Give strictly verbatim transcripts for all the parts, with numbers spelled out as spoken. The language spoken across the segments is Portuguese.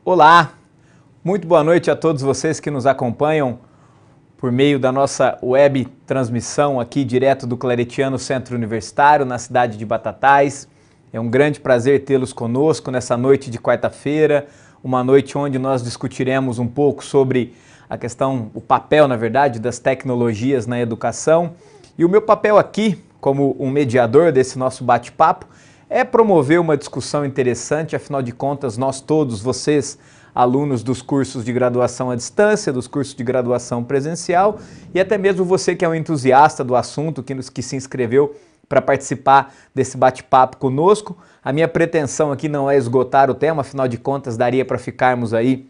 Olá, muito boa noite a todos vocês que nos acompanham por meio da nossa web transmissão aqui direto do Claretiano Centro Universitário, na cidade de Batatais. É um grande prazer tê-los conosco nessa noite de quarta-feira, uma noite onde nós discutiremos um pouco sobre a questão, o papel, na verdade, das tecnologias na educação. E o meu papel aqui, como um mediador desse nosso bate-papo, é promover uma discussão interessante. Afinal de contas, nós todos, vocês, alunos dos cursos de graduação à distância, dos cursos de graduação presencial, e até mesmo você que é um entusiasta do assunto, que, nos, que se inscreveu para participar desse bate-papo conosco. A minha pretensão aqui não é esgotar o tema, afinal de contas, daria para ficarmos aí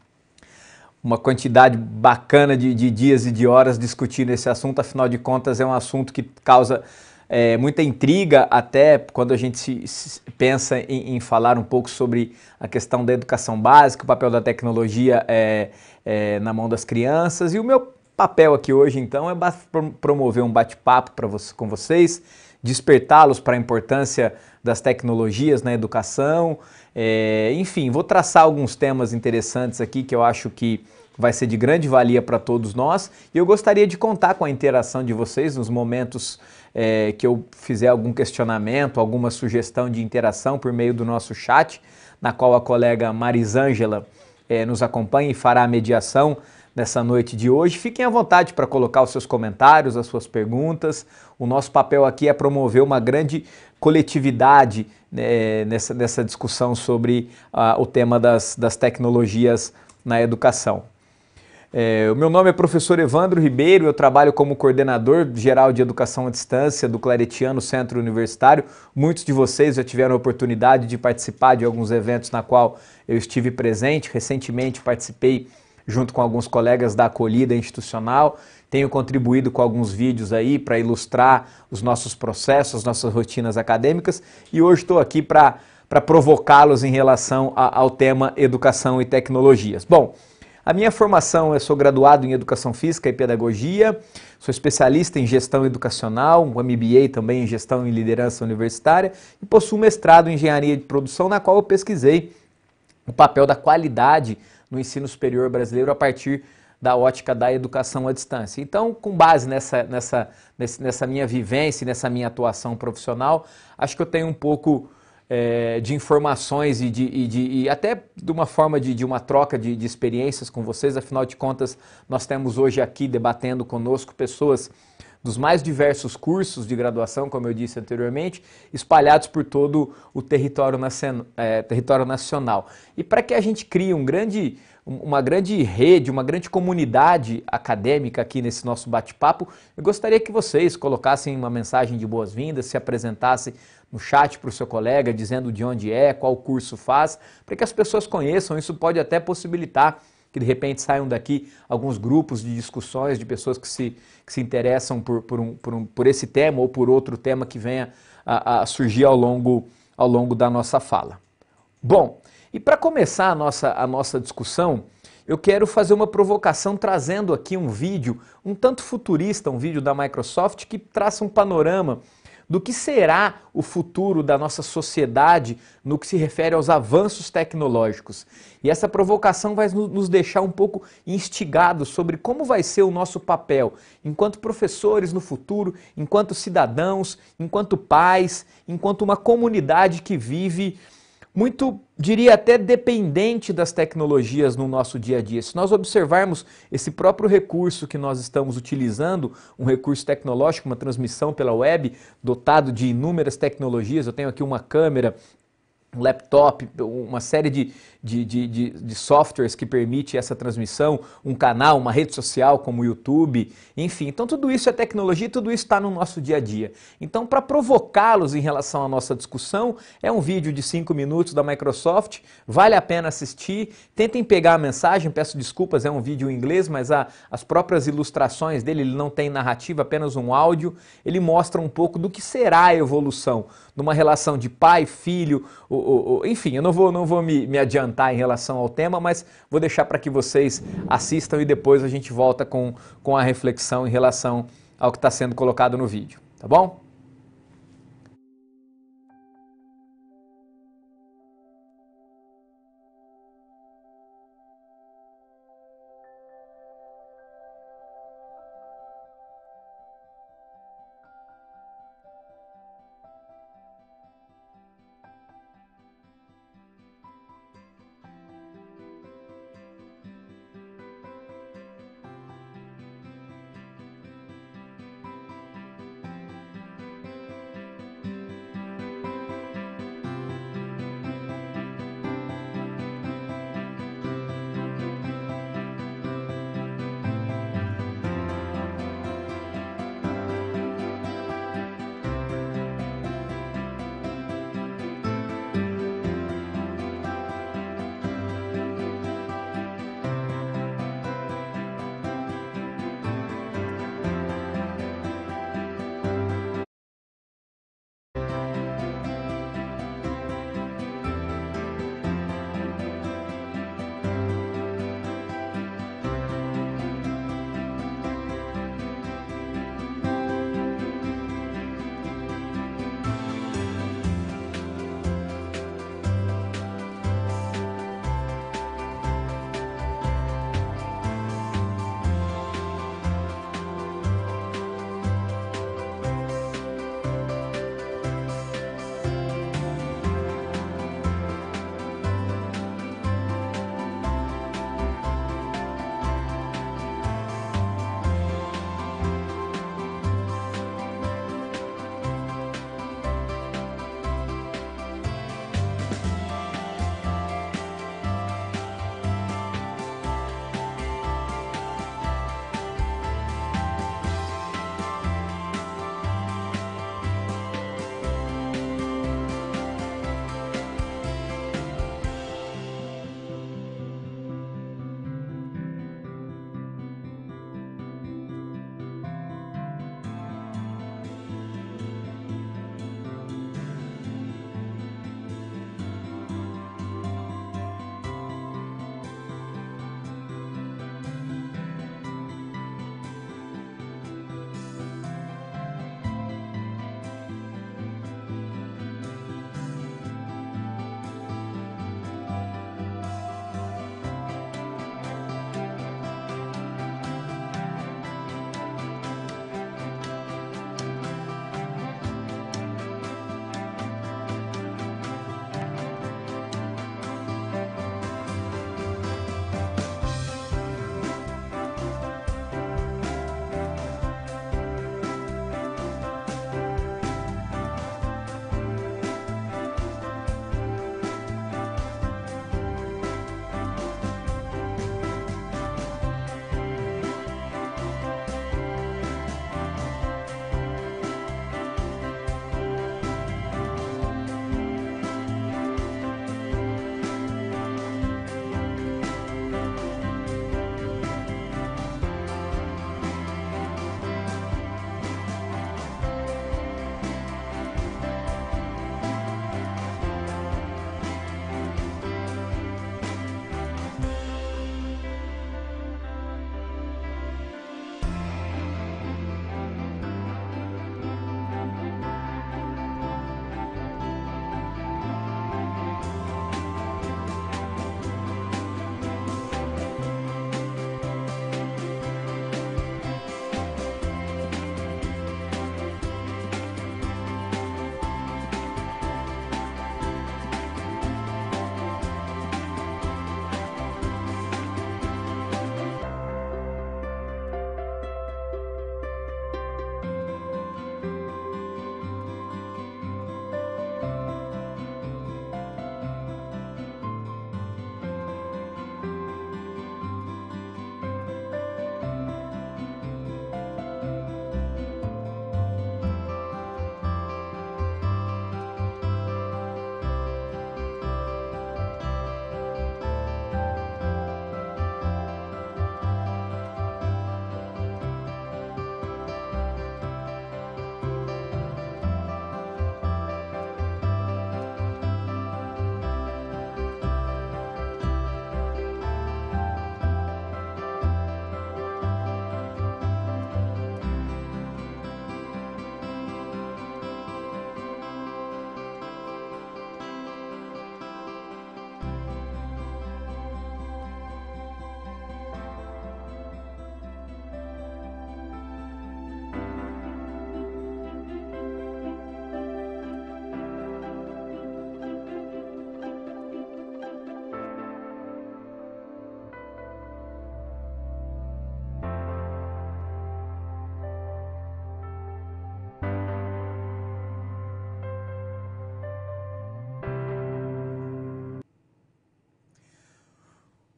uma quantidade bacana de, de dias e de horas discutindo esse assunto. Afinal de contas, é um assunto que causa É, muita intriga, até quando a gente se, se pensa em, em falar um pouco sobre a questão da educação básica, o papel da tecnologia é, é, na mão das crianças. E o meu papel aqui hoje, então, é promover um bate-papo para você, com vocês, despertá-los para a importância das tecnologias na educação. É, enfim, vou traçar alguns temas interessantes aqui que eu acho que vai ser de grande valia para todos nós. E eu gostaria de contar com a interação de vocês nos momentos É, que eu fizer algum questionamento, alguma sugestão de interação por meio do nosso chat, na qual a colega Marisângela é, nos acompanha e fará a mediação nessa noite de hoje. Fiquem à vontade para colocar os seus comentários, as suas perguntas. O nosso papel aqui é promover uma grande coletividade né, nessa, nessa discussão sobre uh, o tema das, das tecnologias na educação. É, o meu nome é professor Evandro Ribeiro, eu trabalho como coordenador geral de educação à distância do Claretiano Centro Universitário. Muitos de vocês já tiveram a oportunidade de participar de alguns eventos na qual eu estive presente. Recentemente participei junto com alguns colegas da acolhida institucional. Tenho contribuído com alguns vídeos aí para ilustrar os nossos processos, as nossas rotinas acadêmicas, e hoje estou aqui para para provocá-los em relação a, ao tema educação e tecnologias. Bom, a minha formação, eu sou graduado em Educação Física e Pedagogia, sou especialista em Gestão Educacional, um M B A também em Gestão e Liderança Universitária e possuo mestrado em Engenharia de Produção, na qual eu pesquisei o papel da qualidade no ensino superior brasileiro a partir da ótica da educação à distância. Então, com base nessa, nessa, nessa minha vivência, nessa minha atuação profissional, acho que eu tenho um pouco É, de informações e, de, e, de, e até de uma forma de, de uma troca de, de experiências com vocês. Afinal de contas, nós temos hoje aqui debatendo conosco pessoas dos mais diversos cursos de graduação, como eu disse anteriormente, espalhados por todo o território, é, território nacional. E para que a gente crie um grande, uma grande rede, uma grande comunidade acadêmica aqui nesse nosso bate-papo, eu gostaria que vocês colocassem uma mensagem de boas-vindas, se apresentassem no chat para o seu colega, dizendo de onde é, qual curso faz, para que as pessoas conheçam. Isso pode até possibilitar que de repente saiam daqui alguns grupos de discussões de pessoas que se, que se interessam por, por, um, por, um, por esse tema ou por outro tema que venha a, a surgir ao longo, ao longo da nossa fala. Bom, e para começar a nossa, a nossa discussão, eu quero fazer uma provocação trazendo aqui um vídeo um tanto futurista, um vídeo da Microsoft que traça um panorama do que será o futuro da nossa sociedade no que se refere aos avanços tecnológicos. E essa provocação vai nos deixar um pouco instigados sobre como vai ser o nosso papel enquanto professores no futuro, enquanto cidadãos, enquanto pais, enquanto uma comunidade que vive muito, diria até, dependente das tecnologias no nosso dia a dia. Se nós observarmos esse próprio recurso que nós estamos utilizando, um recurso tecnológico, uma transmissão pela web, dotado de inúmeras tecnologias, eu tenho aqui uma câmera, um laptop, uma série de, de, de, de, de softwares que permite essa transmissão, um canal, uma rede social como o YouTube, enfim. Então tudo isso é tecnologia e tudo isso está no nosso dia a dia. Então, para provocá-los em relação à nossa discussão, é um vídeo de cinco minutos da Microsoft, vale a pena assistir, tentem pegar a mensagem, peço desculpas, é um vídeo em inglês, mas a, as próprias ilustrações dele, ele não tem narrativa, apenas um áudio, ele mostra um pouco do que será a evolução numa relação de pai, filho, o, o, o, enfim, eu não vou, não vou me, me adiantar em relação ao tema, mas vou deixar para que vocês assistam e depois a gente volta com, com a reflexão em relação ao que está sendo colocado no vídeo, tá bom?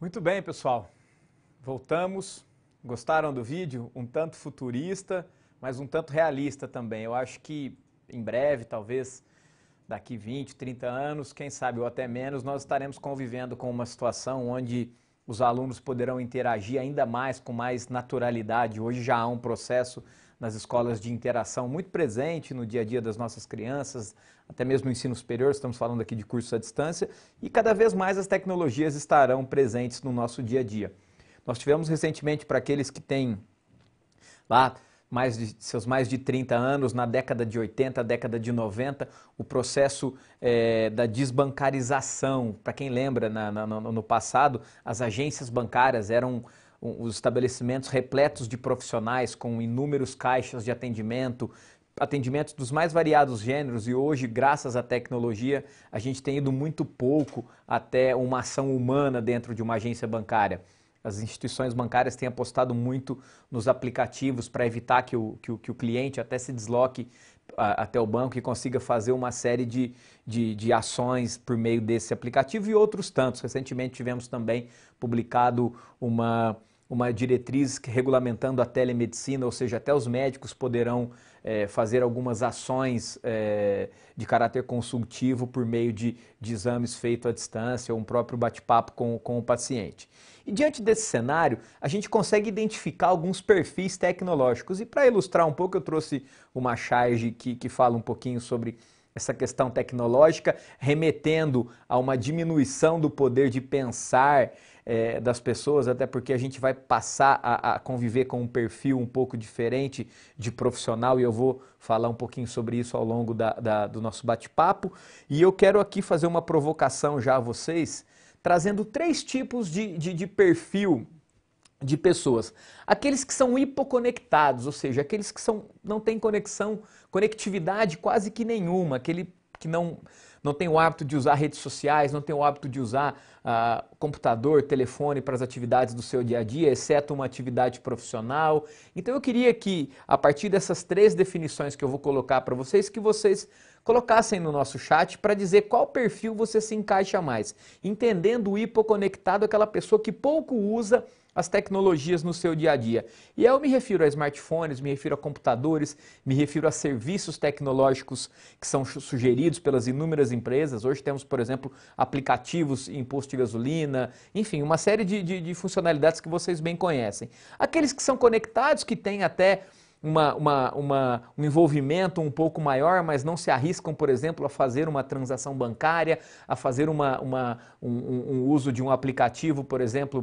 Muito bem, pessoal. Voltamos. Gostaram do vídeo? Um tanto futurista, mas um tanto realista também. Eu acho que em breve, talvez daqui vinte, trinta anos, quem sabe ou até menos, nós estaremos convivendo com uma situação onde os alunos poderão interagir ainda mais, com mais naturalidade. Hoje já há um processo nas escolas de interação muito presente no dia a dia das nossas crianças, até mesmo no ensino superior, estamos falando aqui de cursos à distância, e cada vez mais as tecnologias estarão presentes no nosso dia a dia. Nós tivemos recentemente, para aqueles que têm lá mais de, seus mais de trinta anos, na década de oitenta, década de noventa, o processo é, da desbancarização. Para quem lembra, na, na, no, no passado, as agências bancárias eram um, os estabelecimentos repletos de profissionais com inúmeros caixas de atendimento, atendimentos dos mais variados gêneros, e hoje, graças à tecnologia, a gente tem ido muito pouco até uma ação humana dentro de uma agência bancária. As instituições bancárias têm apostado muito nos aplicativos para evitar que o, que, o, que o cliente até se desloque a, até o banco e consiga fazer uma série de, de, de ações por meio desse aplicativo e outros tantos. Recentemente tivemos também publicado uma, uma diretriz regulamentando a telemedicina, ou seja, até os médicos poderão é, fazer algumas ações é, de caráter consultivo por meio de, de exames feitos à distância ou um próprio bate-papo com, com o paciente. E diante desse cenário, a gente consegue identificar alguns perfis tecnológicos. E para ilustrar um pouco, eu trouxe uma charge que, que fala um pouquinho sobre essa questão tecnológica, remetendo a uma diminuição do poder de pensar é, das pessoas, até porque a gente vai passar a, a conviver com um perfil um pouco diferente de profissional, e eu vou falar um pouquinho sobre isso ao longo da, da, do nosso bate-papo. E eu quero aqui fazer uma provocação já a vocês, trazendo três tipos de, de, de perfil de pessoas. Aqueles que são hipoconectados, ou seja, aqueles que são, não têm conexão, conectividade quase que nenhuma, aquele que não, não tem o hábito de usar redes sociais, não tem o hábito de usar uh, computador, telefone para as atividades do seu dia a dia, exceto uma atividade profissional. Então eu queria que, a partir dessas três definições que eu vou colocar para vocês, que vocês colocassem no nosso chat para dizer qual perfil você se encaixa mais, entendendo o hipoconectado, aquela pessoa que pouco usa as tecnologias no seu dia a dia. E eu me refiro a smartphones, me refiro a computadores, me refiro a serviços tecnológicos que são sugeridos pelas inúmeras empresas. Hoje temos, por exemplo, aplicativos em posto de gasolina, enfim, uma série de, de, de funcionalidades que vocês bem conhecem. Aqueles que são conectados, que têm até Uma, uma, uma, um envolvimento um pouco maior, mas não se arriscam, por exemplo, a fazer uma transação bancária, a fazer uma, uma, um, um uso de um aplicativo, por exemplo,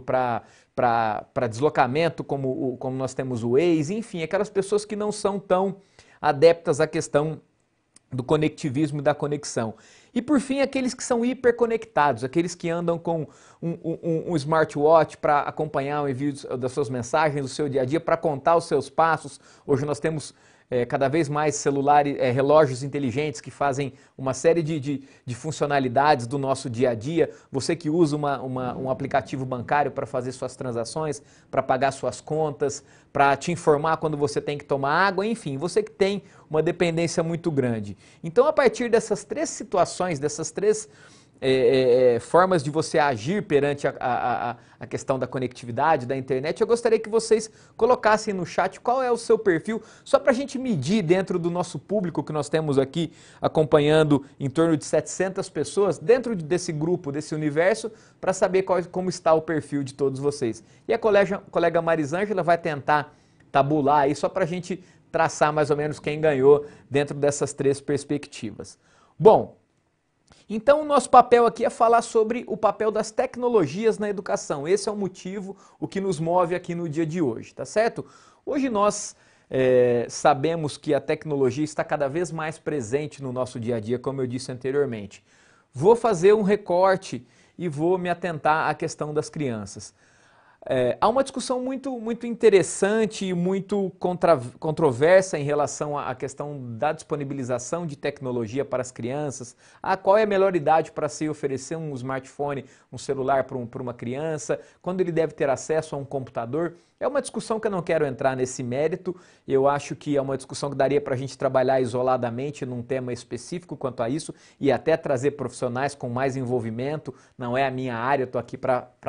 para deslocamento, como, como nós temos o Waze, enfim, aquelas pessoas que não são tão adeptas à questão do conectivismo e da conexão. E por fim, aqueles que são hiperconectados, aqueles que andam com um, um, um smartwatch para acompanhar o envio das suas mensagens, do seu dia a dia, para contar os seus passos. Hoje nós temos é, cada vez mais celulares, é, relógios inteligentes que fazem uma série de, de, de funcionalidades do nosso dia a dia. Você que usa uma, uma, um aplicativo bancário para fazer suas transações, para pagar suas contas, para te informar quando você tem que tomar água, enfim, você que tem uma dependência muito grande. Então, a partir dessas três situações, dessas três é, é, formas de você agir perante a, a, a questão da conectividade, da internet, eu gostaria que vocês colocassem no chat qual é o seu perfil, só para a gente medir dentro do nosso público que nós temos aqui acompanhando em torno de setecentas pessoas, dentro desse grupo, desse universo, para saber qual, como está o perfil de todos vocês. E a colega, colega Marisângela vai tentar tabular aí só para a gente traçar mais ou menos quem ganhou dentro dessas três perspectivas. Bom, então o nosso papel aqui é falar sobre o papel das tecnologias na educação. Esse é o motivo, o que nos move aqui no dia de hoje, tá certo? Hoje nós é, sabemos que a tecnologia está cada vez mais presente no nosso dia a dia, como eu disse anteriormente. Vou fazer um recorte e vou me atentar à questão das crianças. É, há uma discussão muito, muito interessante e muito contra, controversa em relação à questão da disponibilização de tecnologia para as crianças. Ah, qual é a melhor idade para se oferecer um smartphone, um celular para um, para uma criança? Quando ele deve ter acesso a um computador? É uma discussão que eu não quero entrar nesse mérito. Eu acho que é uma discussão que daria para a gente trabalhar isoladamente num tema específico quanto a isso e até trazer profissionais com mais envolvimento. Não é a minha área, eu estou aqui para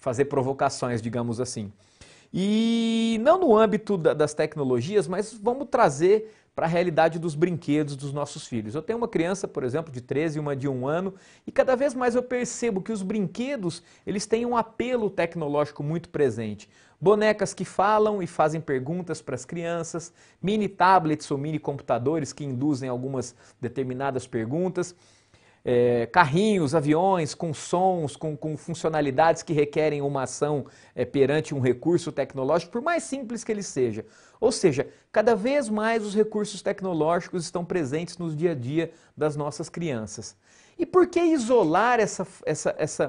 fazer provocações, digamos assim. E não no âmbito da, das tecnologias, mas vamos trazer para a realidade dos brinquedos dos nossos filhos. Eu tenho uma criança, por exemplo, de treze e uma de um ano, e cada vez mais eu percebo que os brinquedos, eles têm um apelo tecnológico muito presente. Bonecas que falam e fazem perguntas para as crianças, mini tablets ou mini computadores que induzem algumas determinadas perguntas, É, carrinhos, aviões com sons, com, com funcionalidades que requerem uma ação é, perante um recurso tecnológico, por mais simples que ele seja. Ou seja, cada vez mais os recursos tecnológicos estão presentes no dia a dia das nossas crianças. E por que isolar essa, essa, essa,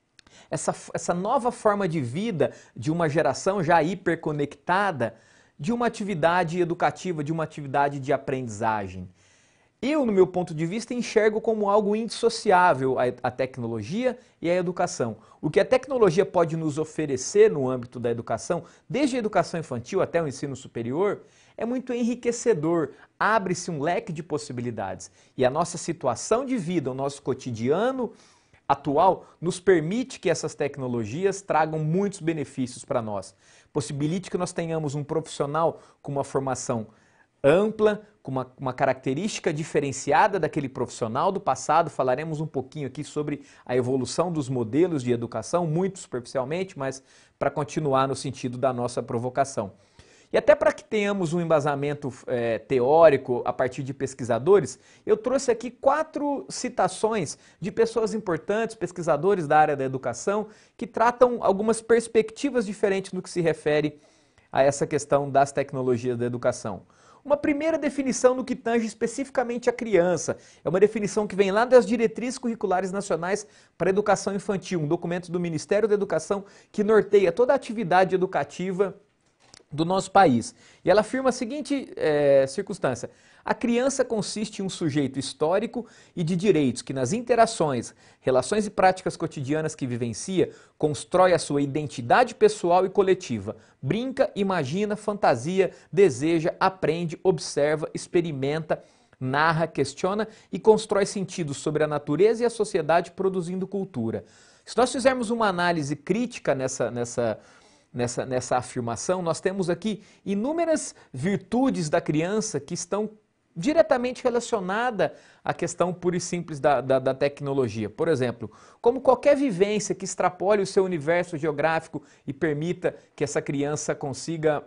essa, essa nova forma de vida de uma geração já hiperconectada de uma atividade educativa, de uma atividade de aprendizagem? Eu, no meu ponto de vista, enxergo como algo indissociável a, a tecnologia e a educação. O que a tecnologia pode nos oferecer no âmbito da educação, desde a educação infantil até o ensino superior, é muito enriquecedor, abre-se um leque de possibilidades. E a nossa situação de vida, o nosso cotidiano atual, nos permite que essas tecnologias tragam muitos benefícios para nós. Possibilite que nós tenhamos um profissional com uma formação ampla, com uma, uma característica diferenciada daquele profissional do passado. Falaremos um pouquinho aqui sobre a evolução dos modelos de educação, muito superficialmente, mas para continuar no sentido da nossa provocação. E até para que tenhamos um embasamento é, teórico a partir de pesquisadores, eu trouxe aqui quatro citações de pessoas importantes, pesquisadores da área da educação, que tratam algumas perspectivas diferentes no que se refere a essa questão das tecnologias da educação. Uma primeira definição no que tange especificamente a criança. É uma definição que vem lá das Diretrizes Curriculares Nacionais para a Educação Infantil, um documento do Ministério da Educação que norteia toda a atividade educativa do nosso país. E ela afirma a seguinte é, circunstância: a criança consiste em um sujeito histórico e de direitos que nas interações, relações e práticas cotidianas que vivencia, constrói a sua identidade pessoal e coletiva, brinca, imagina, fantasia, deseja, aprende, observa, experimenta, narra, questiona e constrói sentidos sobre a natureza e a sociedade, produzindo cultura. Se nós fizermos uma análise crítica nessa, nessa Nessa, nessa afirmação, nós temos aqui inúmeras virtudes da criança que estão diretamente relacionadas à questão pura e simples da, da, da tecnologia. Por exemplo, como qualquer vivência que extrapole o seu universo geográfico e permita que essa criança consiga,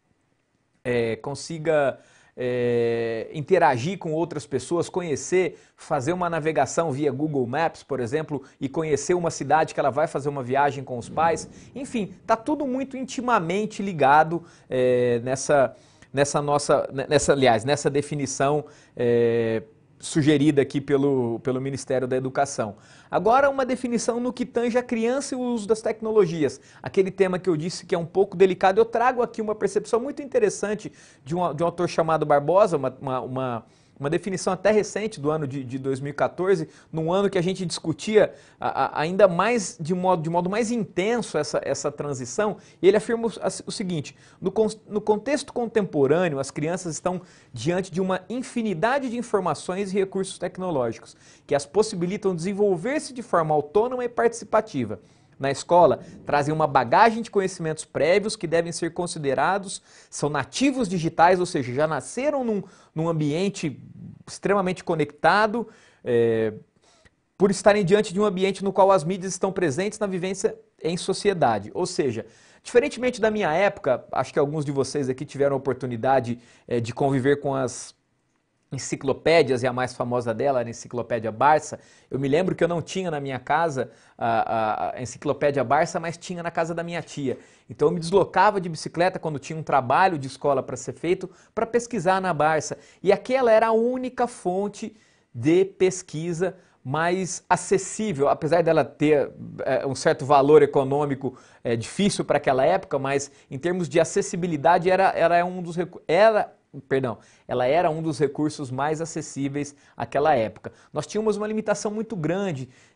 é, consiga É, interagir com outras pessoas, conhecer, fazer uma navegação via Google Maps, por exemplo, e conhecer uma cidade que ela vai fazer uma viagem com os pais. Enfim, está tudo muito intimamente ligado é, nessa, nessa nossa, nessa, aliás, nessa definição é, sugerida aqui pelo, pelo Ministério da Educação. Agora, uma definição no que tange a criança e o uso das tecnologias. Aquele tema que eu disse que é um pouco delicado, eu trago aqui uma percepção muito interessante de um, de um autor chamado Barbosa, uma, uma, uma, uma definição até recente do ano de, de dois mil e quatorze, num ano que a gente discutia a, a, ainda mais, de modo, de modo mais intenso essa, essa transição, e ele afirma o, o seguinte: no, no contexto contemporâneo, as crianças estão diante de uma infinidade de informações e recursos tecnológicos que as possibilitam desenvolver-se de forma autônoma e participativa. Na escola, trazem uma bagagem de conhecimentos prévios que devem ser considerados, são nativos digitais, ou seja, já nasceram num, num ambiente extremamente conectado, é, por estarem diante de um ambiente no qual as mídias estão presentes na vivência em sociedade. Ou seja, diferentemente da minha época, acho que alguns de vocês aqui tiveram a oportunidade é, de conviver com as enciclopédias, e a mais famosa dela era a Enciclopédia Barça. Eu me lembro que eu não tinha na minha casa a, a, a Enciclopédia Barça, mas tinha na casa da minha tia. Então eu me deslocava de bicicleta quando tinha um trabalho de escola para ser feito, para pesquisar na Barça. E aquela era a única fonte de pesquisa mais acessível, apesar dela ter é, um certo valor econômico é, difícil para aquela época, mas em termos de acessibilidade era, era um dos era Perdão, ela era um dos recursos mais acessíveis àquela época. Nós tínhamos uma limitação muito grande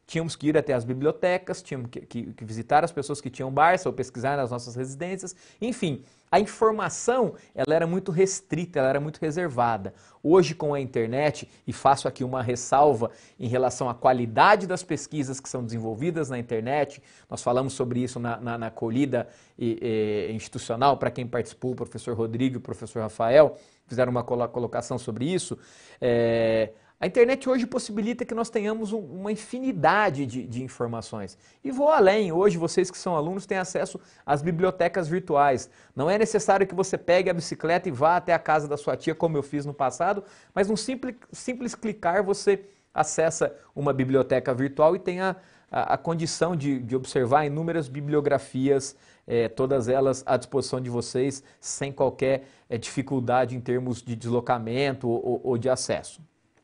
tínhamos que ir até as bibliotecas, tínhamos que, que, que visitar as pessoas que tinham Barça ou pesquisar nas nossas residências, enfim, a informação ela era muito restrita, ela era muito reservada. Hoje com a internet, e faço aqui uma ressalva em relação à qualidade das pesquisas que são desenvolvidas na internet, nós falamos sobre isso na, na, na acolhida e, e, institucional, para quem participou, o professor Rodrigo e o professor Rafael fizeram uma colocação sobre isso. É, A internet hoje possibilita que nós tenhamos um, uma infinidade de, de informações. E vou além, hoje vocês que são alunos têm acesso às bibliotecas virtuais. Não é necessário que você pegue a bicicleta e vá até a casa da sua tia, como eu fiz no passado, mas num simples, simples clicar você acessa uma biblioteca virtual e tem a, a, a condição de, de observar inúmeras bibliografias, é, todas elas à disposição de vocês, sem qualquer é, dificuldade em termos de deslocamento ou, ou de acesso.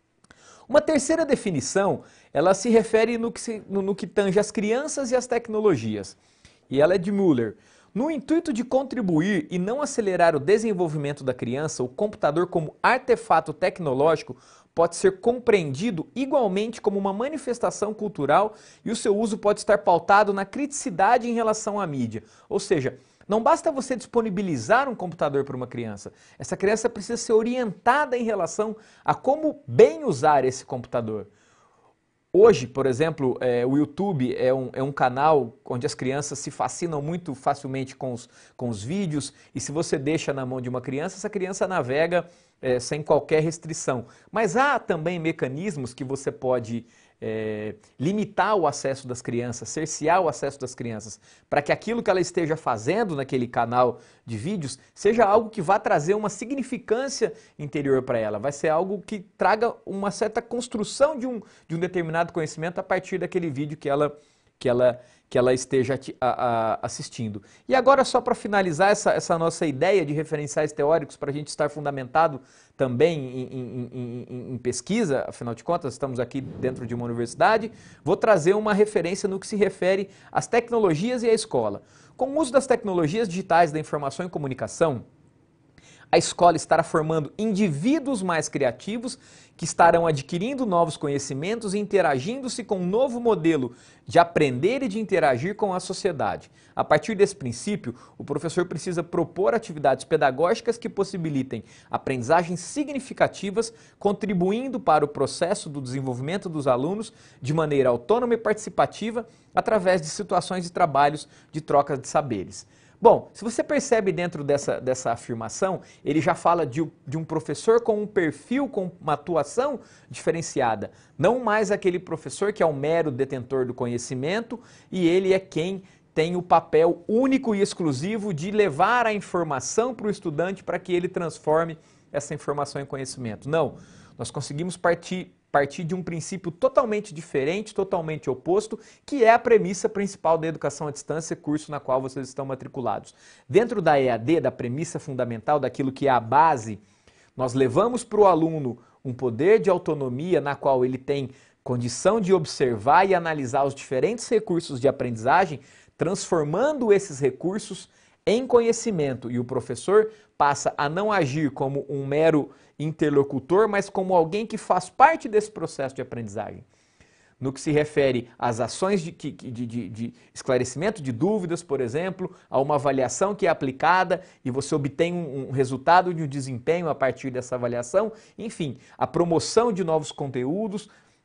Uma terceira definição, ela se refere no que, se, no, no que tange as crianças e as tecnologias. E ela é de Müller. No intuito de contribuir e não acelerar o desenvolvimento da criança, o computador como artefato tecnológico pode ser compreendido igualmente como uma manifestação cultural e o seu uso pode estar pautado na criticidade em relação à mídia. Ou seja, não basta você disponibilizar um computador para uma criança. Essa criança precisa ser orientada em relação a como bem usar esse computador. Hoje, por exemplo, é, o YouTube é um, é um canal onde as crianças se fascinam muito facilmente com os, com os vídeos e se você deixa na mão de uma criança, essa criança navega é, sem qualquer restrição. Mas há também mecanismos que você pode é, limitar o acesso das crianças, cercear o acesso das crianças, para que aquilo que ela esteja fazendo naquele canal de vídeos seja algo que vá trazer uma significância interior para ela, vai ser algo que traga uma certa construção de um, de um determinado conhecimento a partir daquele vídeo que ela, que ela, que ela esteja a, a, assistindo. E agora, só para finalizar essa, essa nossa ideia de referenciais teóricos, para a gente estar fundamentado também em, em, em, em pesquisa, afinal de contas estamos aqui dentro de uma universidade, vou trazer uma referência no que se refere às tecnologias e à escola. Com o uso das tecnologias digitais da informação e comunicação, a escola estará formando indivíduos mais criativos que estarão adquirindo novos conhecimentos e interagindo-se com um novo modelo de aprender e de interagir com a sociedade. A partir desse princípio, o professor precisa propor atividades pedagógicas que possibilitem aprendizagens significativas, contribuindo para o processo do desenvolvimento dos alunos de maneira autônoma e participativa através de situações e trabalhos de troca de saberes. Bom, se você percebe dentro dessa, dessa afirmação, ele já fala de, de um professor com um perfil, com uma atuação diferenciada. Não mais aquele professor que é um mero detentor do conhecimento e ele é quem tem o papel único e exclusivo de levar a informação para o estudante para que ele transforme essa informação em conhecimento. Não, nós conseguimos partir... partir de um princípio totalmente diferente, totalmente oposto, que é a premissa principal da educação à distância, curso na qual vocês estão matriculados. Dentro da E A D, da premissa fundamental, daquilo que é a base, nós levamos para o aluno um poder de autonomia na qual ele tem condição de observar e analisar os diferentes recursos de aprendizagem, transformando esses recursos em conhecimento, e o professor passa a não agir como um mero interlocutor, mas como alguém que faz parte desse processo de aprendizagem. No que se refere às ações de, de, de, de esclarecimento de dúvidas, por exemplo, a uma avaliação que é aplicada e você obtém um, um resultado de um desempenho a partir dessa avaliação, enfim, a promoção de novos conteúdos,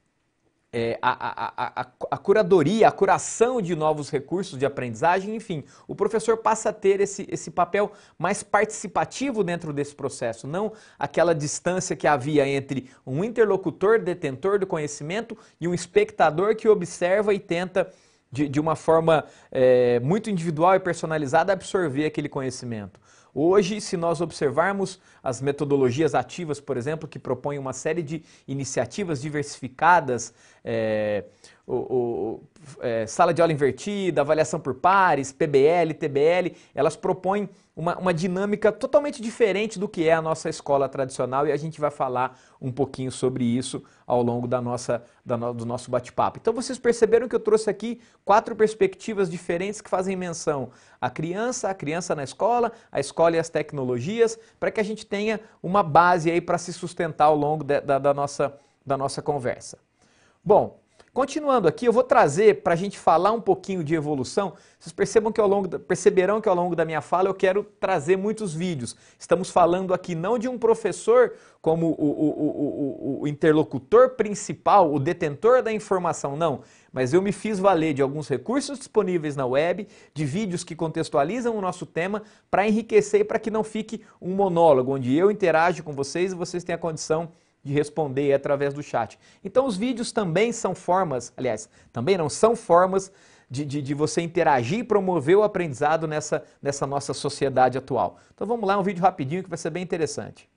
É, a, a, a, a curadoria, a curação de novos recursos de aprendizagem, enfim, o professor passa a ter esse, esse papel mais participativo dentro desse processo, não aquela distância que havia entre um interlocutor, detentor do conhecimento e um espectador que observa e tenta, de, de uma forma é, muito individual e personalizada, absorver aquele conhecimento. Hoje, se nós observarmos as metodologias ativas, por exemplo, que propõem uma série de iniciativas diversificadas, é, o, o, é, sala de aula invertida, avaliação por pares, P B L, T B L, elas propõem uma, uma dinâmica totalmente diferente do que é a nossa escola tradicional e a gente vai falar um pouquinho sobre isso ao longo da nossa, da no, do nosso bate-papo. Então vocês perceberam que eu trouxe aqui quatro perspectivas diferentes que fazem menção à criança, a criança na escola, a escola e as tecnologias, para que a gente tenha uma base aí para se sustentar ao longo de, da, da, nossa, da nossa conversa. Bom, Continuando aqui, eu vou trazer para a gente falar um pouquinho de evolução. Vocês percebam que ao longo da, perceberão que ao longo da minha fala eu quero trazer muitos vídeos. Estamos falando aqui não de um professor como o, o, o, o, o interlocutor principal, o detentor da informação, não. Mas eu me fiz valer de alguns recursos disponíveis na web, de vídeos que contextualizam o nosso tema, para enriquecer e para que não fique um monólogo, onde eu interajo com vocês e vocês têm a condição de responder através do chat. Então os vídeos também são formas, aliás, também não são formas de, de, de você interagir e promover o aprendizado nessa, nessa nossa sociedade atual. Então vamos lá, um vídeo rapidinho que vai ser bem interessante.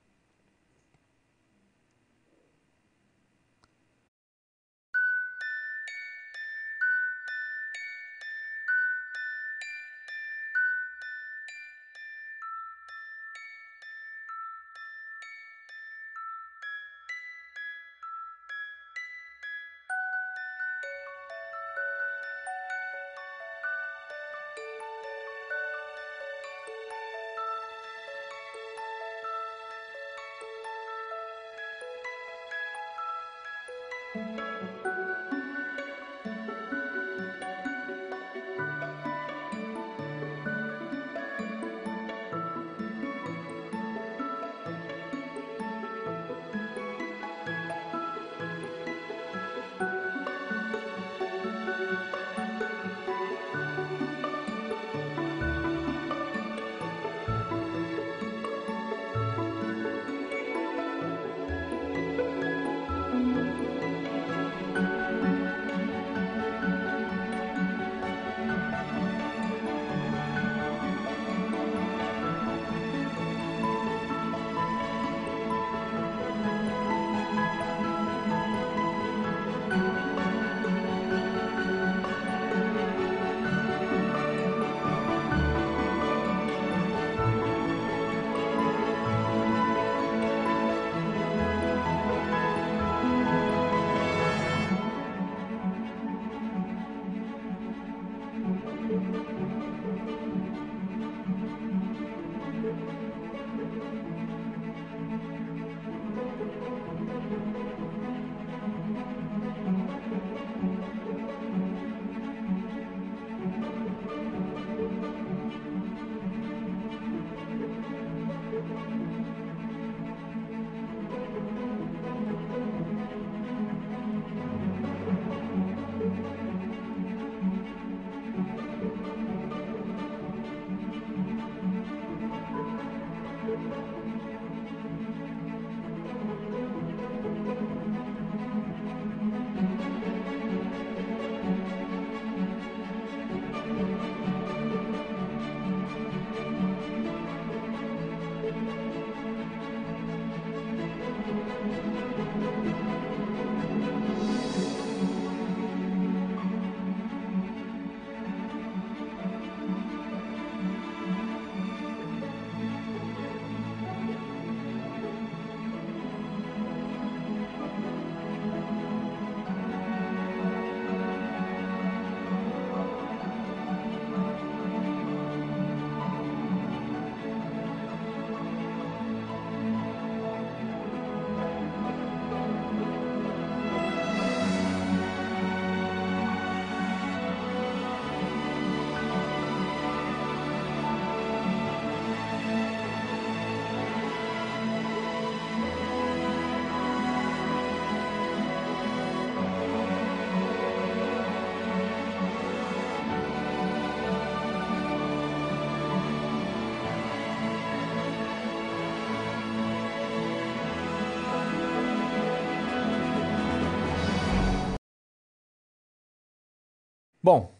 Bom,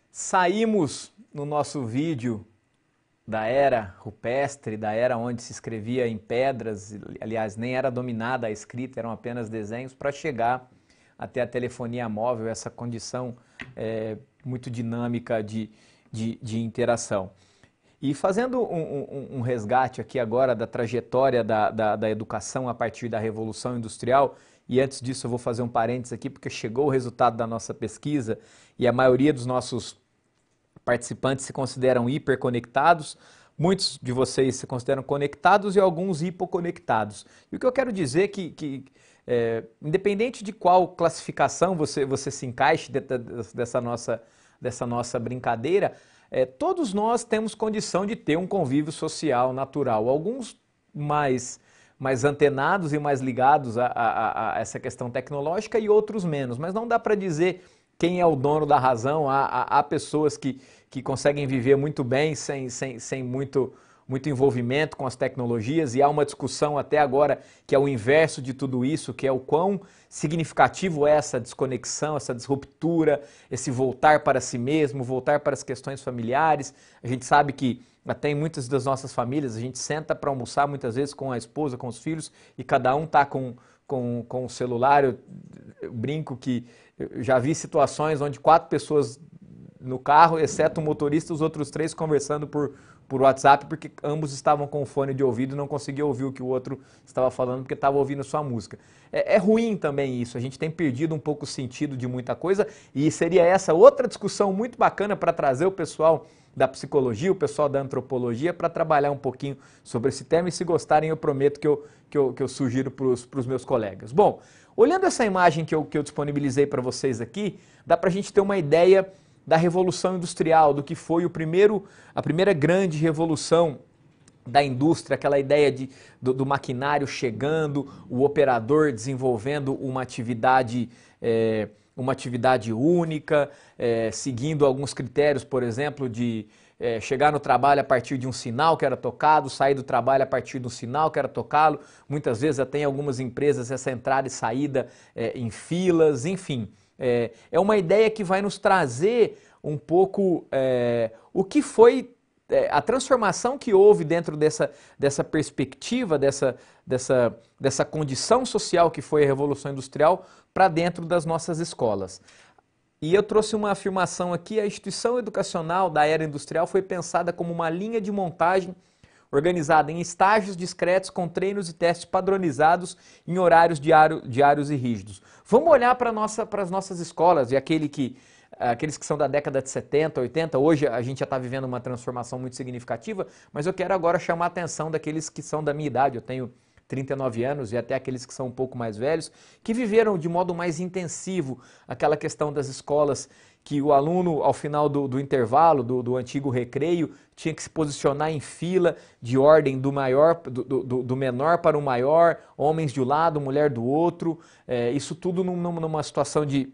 saímos no nosso vídeo da era rupestre, da era onde se escrevia em pedras, aliás, nem era dominada a escrita, eram apenas desenhos, para chegar até a telefonia móvel, essa condição é, muito dinâmica de, de, de interação. E fazendo um, um, um resgate aqui agora da trajetória da, da, da educação a partir da Revolução Industrial, e antes disso eu vou fazer um parênteses aqui, porque chegou o resultado da nossa pesquisa e a maioria dos nossos participantes se consideram hiperconectados, muitos de vocês se consideram conectados e alguns hipoconectados. E o que eu quero dizer é que, que é, independente de qual classificação você, você se encaixe de, de, dessa, nossa, dessa nossa brincadeira, é, todos nós temos condição de ter um convívio social natural. Alguns mais, mais antenados e mais ligados a, a, a essa questão tecnológica e outros menos, mas não dá para dizer quem é o dono da razão. Há, há, há pessoas que, que conseguem viver muito bem sem, sem, sem muito, muito envolvimento com as tecnologias, e há uma discussão até agora que é o inverso de tudo isso, que é o quão significativo é essa desconexão, essa disruptura, esse voltar para si mesmo, voltar para as questões familiares. A gente sabe que até em muitas das nossas famílias a gente senta para almoçar muitas vezes com a esposa, com os filhos, e cada um está com, com, com o celular. Eu, eu brinco que eu já vi situações onde quatro pessoas no carro, exceto o motorista, os outros três conversando por, por WhatsApp, porque ambos estavam com fone de ouvido e não conseguiam ouvir o que o outro estava falando, porque estava ouvindo sua música. É, é ruim também isso, a gente tem perdido um pouco o sentido de muita coisa, e seria essa outra discussão muito bacana para trazer o pessoal da psicologia, o pessoal da antropologia, para trabalhar um pouquinho sobre esse tema, e se gostarem eu prometo que eu, que eu, que eu sugiro para os meus colegas. Bom, olhando essa imagem que eu, que eu disponibilizei para vocês aqui, dá para a gente ter uma ideia da Revolução Industrial, do que foi o primeiro, a primeira grande revolução da indústria, aquela ideia de, do, do maquinário chegando, o operador desenvolvendo uma atividade, é, uma atividade única, é, seguindo alguns critérios, por exemplo, de é, chegar no trabalho a partir de um sinal que era tocado, sair do trabalho a partir de um sinal que era tocado. Muitas vezes até em algumas empresas essa entrada e saída é, em filas, enfim. É, é uma ideia que vai nos trazer um pouco é, o que foi é, a transformação que houve dentro dessa, dessa perspectiva, dessa, dessa, dessa condição social que foi a Revolução Industrial para dentro das nossas escolas. E eu trouxe uma afirmação aqui: a instituição educacional da era industrial foi pensada como uma linha de montagem organizada em estágios discretos com treinos e testes padronizados em horários diário, diários e rígidos. Vamos olhar para nossa, para as nossas escolas, e aquele que, aqueles que são da década de setenta, oitenta, hoje a gente já está vivendo uma transformação muito significativa, mas eu quero agora chamar a atenção daqueles que são da minha idade. Eu tenho trinta e nove anos, e até aqueles que são um pouco mais velhos, que viveram de modo mais intensivo aquela questão das escolas, que o aluno, ao final do, do intervalo, do, do antigo recreio, tinha que se posicionar em fila de ordem do, maior, do, do, do menor para o maior, homens de um lado, mulher do outro, é, isso tudo num, numa situação de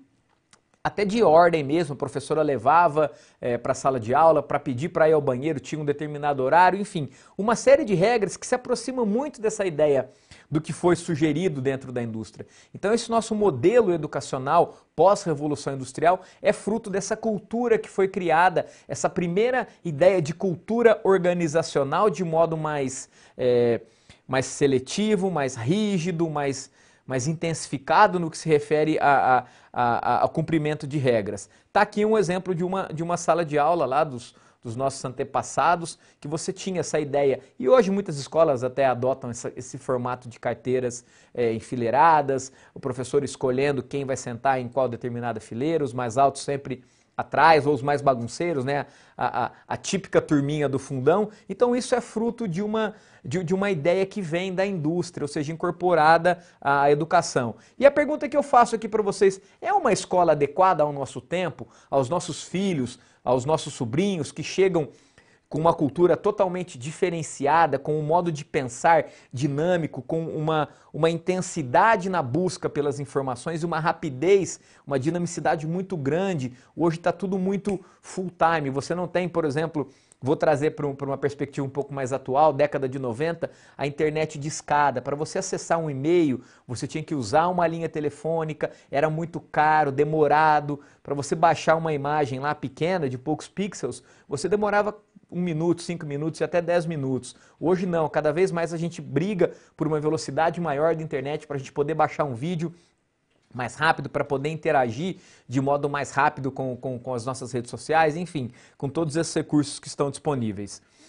até de ordem mesmo. A professora levava é, para a sala de aula para pedir para ir ao banheiro, tinha um determinado horário, enfim, uma série de regras que se aproximam muito dessa ideia do que foi sugerido dentro da indústria. Então esse nosso modelo educacional pós-revolução industrial é fruto dessa cultura que foi criada, essa primeira ideia de cultura organizacional de modo mais, é, mais seletivo, mais rígido, mais, mais intensificado no que se refere a, a, a, ao cumprimento de regras. Está aqui um exemplo de uma, de uma sala de aula lá dos dos nossos antepassados, que você tinha essa ideia. E hoje muitas escolas até adotam essa, esse formato de carteiras é, enfileiradas, o professor escolhendo quem vai sentar em qual determinada fileira, os mais altos sempre atrás, ou os mais bagunceiros, né? a, a, a típica turminha do fundão. Então isso é fruto de uma, de, de uma ideia que vem da indústria, ou seja, incorporada à educação. E a pergunta que eu faço aqui para vocês: é uma escola adequada ao nosso tempo, aos nossos filhos, aos nossos sobrinhos que chegam com uma cultura totalmente diferenciada, com um modo de pensar dinâmico, com uma, uma intensidade na busca pelas informações e uma rapidez, uma dinamicidade muito grande? Hoje está tudo muito full time. Você não tem, por exemplo, vou trazer para um, para uma perspectiva um pouco mais atual, década de noventa, a internet de escada. Para você acessar um e-mail, você tinha que usar uma linha telefônica, era muito caro, demorado. Para você baixar uma imagem lá pequena, de poucos pixels, você demorava um minuto, cinco minutos e até dez minutos. Hoje não, cada vez mais a gente briga por uma velocidade maior da internet para a gente poder baixar um vídeo mais rápido, para poder interagir de modo mais rápido com, com, com as nossas redes sociais, enfim, com todos esses recursos que estão disponíveis.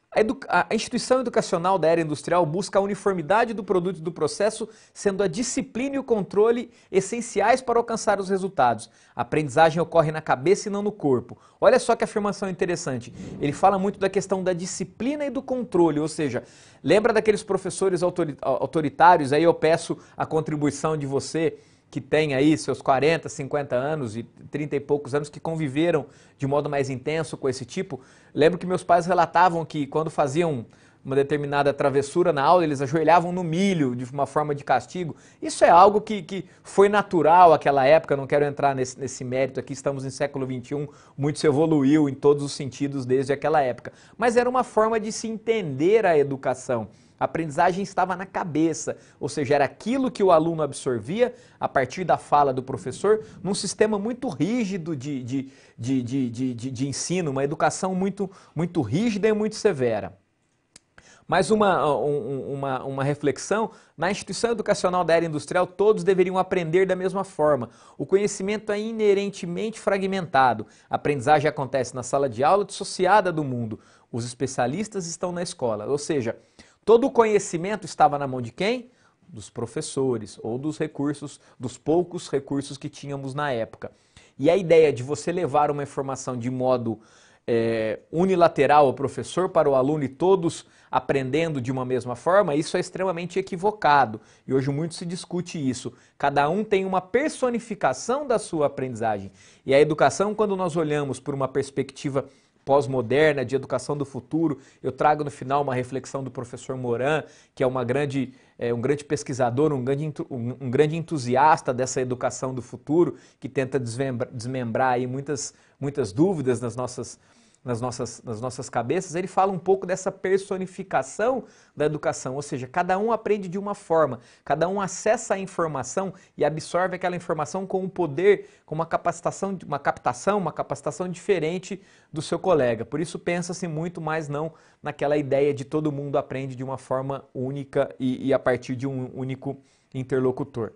A, a instituição educacional da era industrial busca a uniformidade do produto e do processo, sendo a disciplina e o controle essenciais para alcançar os resultados. A aprendizagem ocorre na cabeça e não no corpo. Olha só que afirmação interessante. Ele fala muito da questão da disciplina e do controle, ou seja, lembra daqueles professores autoritários, aí eu peço a contribuição de você, que tem aí seus quarenta, cinquenta anos e trinta e poucos anos, que conviveram de modo mais intenso com esse tipo. Lembro que meus pais relatavam que quando faziam uma determinada travessura na aula, eles ajoelhavam no milho de uma forma de castigo. Isso é algo que, que foi natural àquela época, não quero entrar nesse, nesse mérito aqui, estamos em século vinte e um, muito se evoluiu em todos os sentidos desde aquela época. Mas era uma forma de se entender a educação. A aprendizagem estava na cabeça, ou seja, era aquilo que o aluno absorvia a partir da fala do professor, num sistema muito rígido de, de, de, de, de, de, de ensino, uma educação muito, muito rígida e muito severa. Mais uma, uma, uma reflexão, na instituição educacional da era industrial, todos deveriam aprender da mesma forma. O conhecimento é inerentemente fragmentado. A aprendizagem acontece na sala de aula dissociada do mundo. Os especialistas estão na escola, ou seja, todo o conhecimento estava na mão de quem? Dos professores ou dos recursos, dos poucos recursos que tínhamos na época. E a ideia de você levar uma informação de modo é, unilateral ao professor para o aluno e todos aprendendo de uma mesma forma, isso é extremamente equivocado. E hoje muito se discute isso. Cada um tem uma personificação da sua aprendizagem. E a educação, quando nós olhamos por uma perspectiva pós-moderna, de educação do futuro, eu trago no final uma reflexão do professor Moran, que é, uma grande, é um grande pesquisador, um grande, um, um grande entusiasta dessa educação do futuro, que tenta desmembrar, desmembrar aí muitas, muitas dúvidas nas nossas, nas, nossas, nas nossas cabeças. Ele fala um pouco dessa personificação da educação, ou seja, cada um aprende de uma forma, cada um acessa a informação e absorve aquela informação com um poder, com uma capacitação, uma captação, uma capacitação diferente do seu colega. Por isso pensa-se muito mais não naquela ideia de todo mundo aprende de uma forma única e, e a partir de um único interlocutor.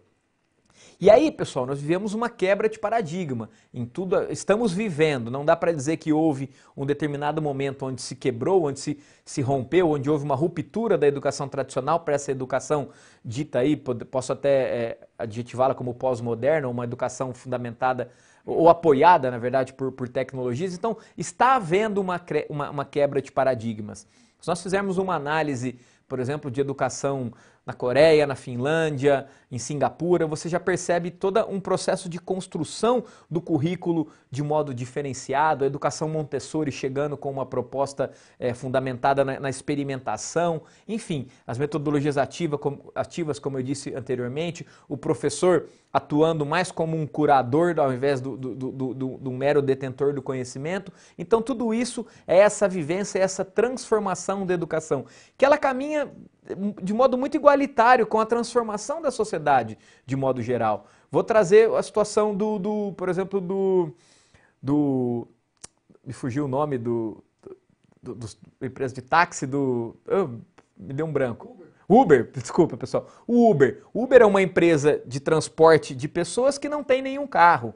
E aí, pessoal, nós vivemos uma quebra de paradigma. Em tudo, estamos vivendo, não dá para dizer que houve um determinado momento onde se quebrou, onde se, se rompeu, onde houve uma ruptura da educação tradicional para essa educação dita aí, posso até é, adjetivá-la como pós-moderna, uma educação fundamentada ou apoiada, na verdade, por, por tecnologias. Então, está havendo uma, uma, uma quebra de paradigmas. Se nós fizermos uma análise, por exemplo, de educação na Coreia, na Finlândia, em Singapura, você já percebe todo um processo de construção do currículo de modo diferenciado, a educação Montessori chegando com uma proposta é, fundamentada na, na experimentação, enfim, as metodologias ativa, como, ativas, como eu disse anteriormente, o professor atuando mais como um curador ao invés do, do, do, do, do mero detentor do conhecimento. Então tudo isso é essa vivência, essa transformação da educação, que ela caminha de modo muito igualitário com a transformação da sociedade, de modo geral. Vou trazer a situação do, do por exemplo, do, do... me fugiu o nome do... do, do, do empresa de táxi, do... Oh, me deu um branco. Uber. Uber, desculpa pessoal. O Uber. Uber é uma empresa de transporte de pessoas que não tem nenhum carro.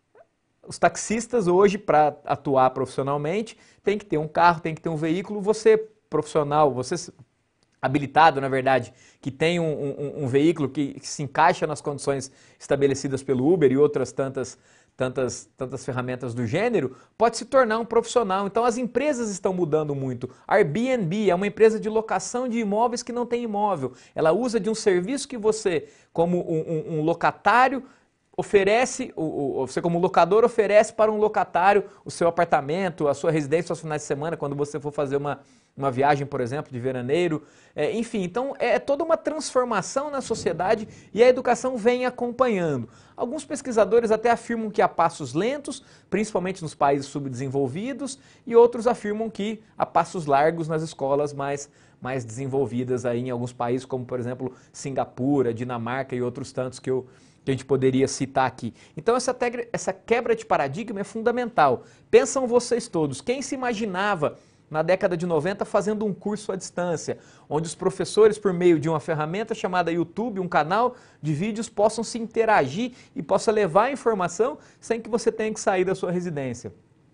Os taxistas hoje, para atuar profissionalmente, tem que ter um carro, tem que ter um veículo. Você, profissional, você... habilitado, na verdade, que tem um, um, um veículo que, que se encaixa nas condições estabelecidas pelo Uber e outras tantas, tantas, tantas ferramentas do gênero, pode se tornar um profissional. Então as empresas estão mudando muito. A Airbnb é uma empresa de locação de imóveis que não tem imóvel. Ela usa de um serviço que você, como um, um, um locatário, oferece, o, o, você como locador oferece para um locatário o seu apartamento, a sua residência aos finais de semana, quando você for fazer uma, uma viagem, por exemplo, de veraneiro. É, enfim, então é toda uma transformação na sociedade e a educação vem acompanhando. Alguns pesquisadores até afirmam que há passos lentos, principalmente nos países subdesenvolvidos, e outros afirmam que há passos largos nas escolas mais, mais desenvolvidas aí em alguns países, como por exemplo Singapura, Dinamarca e outros tantos que eu que a gente poderia citar aqui. Então essa, tegra, essa quebra de paradigma é fundamental. Pensam vocês todos, quem se imaginava na década de noventa fazendo um curso à distância, onde os professores, por meio de uma ferramenta chamada YouTube, um canal de vídeos, possam se interagir e possa levar a informação sem que você tenha que sair da sua residência.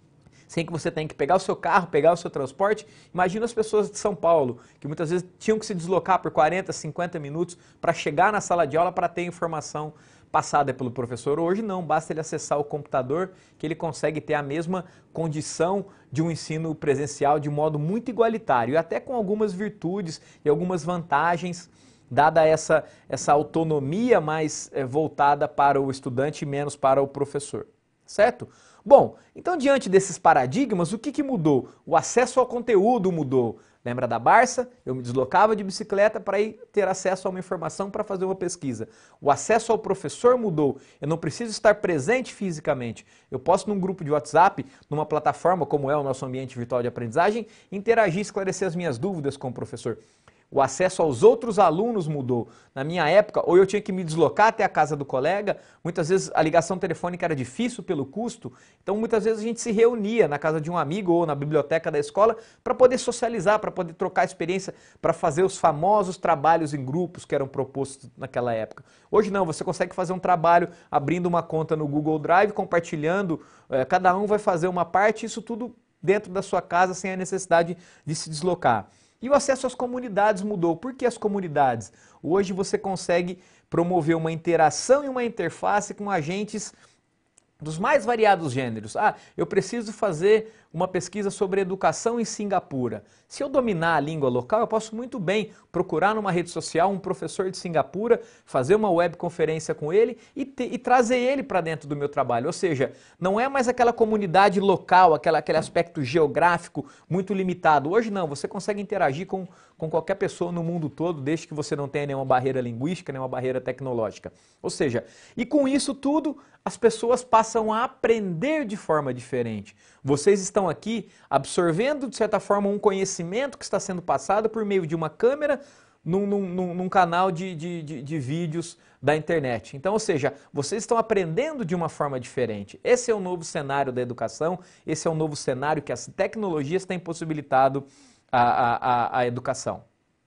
sem que você tenha que pegar o seu carro, pegar o seu transporte. Imagina as pessoas de São Paulo, que muitas vezes tinham que se deslocar por quarenta, cinquenta minutos para chegar na sala de aula para ter informação passada pelo professor. Hoje não, basta ele acessar o computador que ele consegue ter a mesma condição de um ensino presencial de modo muito igualitário e até com algumas virtudes e algumas vantagens, dada essa, essa autonomia mais é, voltada para o estudante e menos para o professor, certo? Bom, então diante desses paradigmas, o que, que mudou? O acesso ao conteúdo mudou. Lembra da Barça? Eu me deslocava de bicicleta para ir ter acesso a uma informação para fazer uma pesquisa. O acesso ao professor mudou. Eu não preciso estar presente fisicamente. Eu posso, num grupo de WhatsApp, numa plataforma como é o nosso ambiente virtual de aprendizagem, interagir, esclarecer as minhas dúvidas com o professor. O acesso aos outros alunos mudou. Na minha época, ou eu tinha que me deslocar até a casa do colega, muitas vezes a ligação telefônica era difícil pelo custo, então muitas vezes a gente se reunia na casa de um amigo ou na biblioteca da escola para poder socializar, para poder trocar experiência, para fazer os famosos trabalhos em grupos que eram propostos naquela época. Hoje não, você consegue fazer um trabalho abrindo uma conta no Google Drive, compartilhando, eh, cada um vai fazer uma parte, isso tudo dentro da sua casa sem a necessidade de se deslocar. E o acesso às comunidades mudou. Por que as comunidades? Hoje você consegue promover uma interação e uma interface com agentes dos mais variados gêneros. Ah, eu preciso fazer uma pesquisa sobre educação em Singapura. Se eu dominar a língua local, eu posso muito bem procurar numa rede social um professor de Singapura, fazer uma webconferência com ele e, te, e trazer ele para dentro do meu trabalho. Ou seja, não é mais aquela comunidade local, aquela, aquele aspecto geográfico muito limitado. Hoje não, você consegue interagir com, com qualquer pessoa no mundo todo, desde que você não tenha nenhuma barreira linguística, nenhuma barreira tecnológica. Ou seja, e com isso tudo, as pessoas passam a aprender de forma diferente. Vocês estão aqui absorvendo, de certa forma, um conhecimento que está sendo passado por meio de uma câmera num, num, num canal de, de, de, de vídeos da internet. Então, ou seja, vocês estão aprendendo de uma forma diferente. Esse é o novo cenário da educação, esse é o novo cenário que as tecnologias têm possibilitado a, a, a, a educação.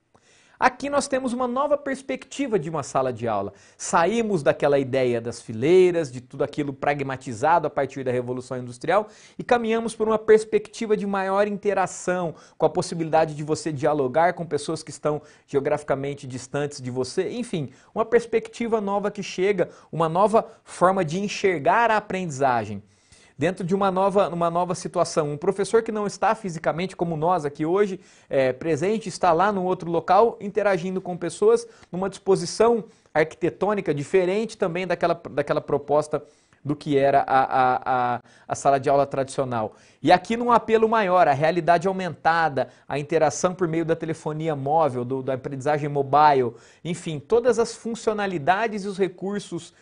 Aqui nós temos uma nova perspectiva de uma sala de aula. Saímos daquela ideia das fileiras, de tudo aquilo pragmatizado a partir da Revolução Industrial e caminhamos por uma perspectiva de maior interação, com a possibilidade de você dialogar com pessoas que estão geograficamente distantes de você. Enfim, uma perspectiva nova que chega, uma nova forma de enxergar a aprendizagem. Dentro de uma nova, uma nova situação. Um professor que não está fisicamente, como nós aqui hoje, é, presente, está lá no outro local, interagindo com pessoas, numa disposição arquitetônica diferente também daquela, daquela proposta do que era a, a, a, a sala de aula tradicional. E aqui num apelo maior, a realidade aumentada, a interação por meio da telefonia móvel, do, da aprendizagem mobile, enfim, todas as funcionalidades e os recursos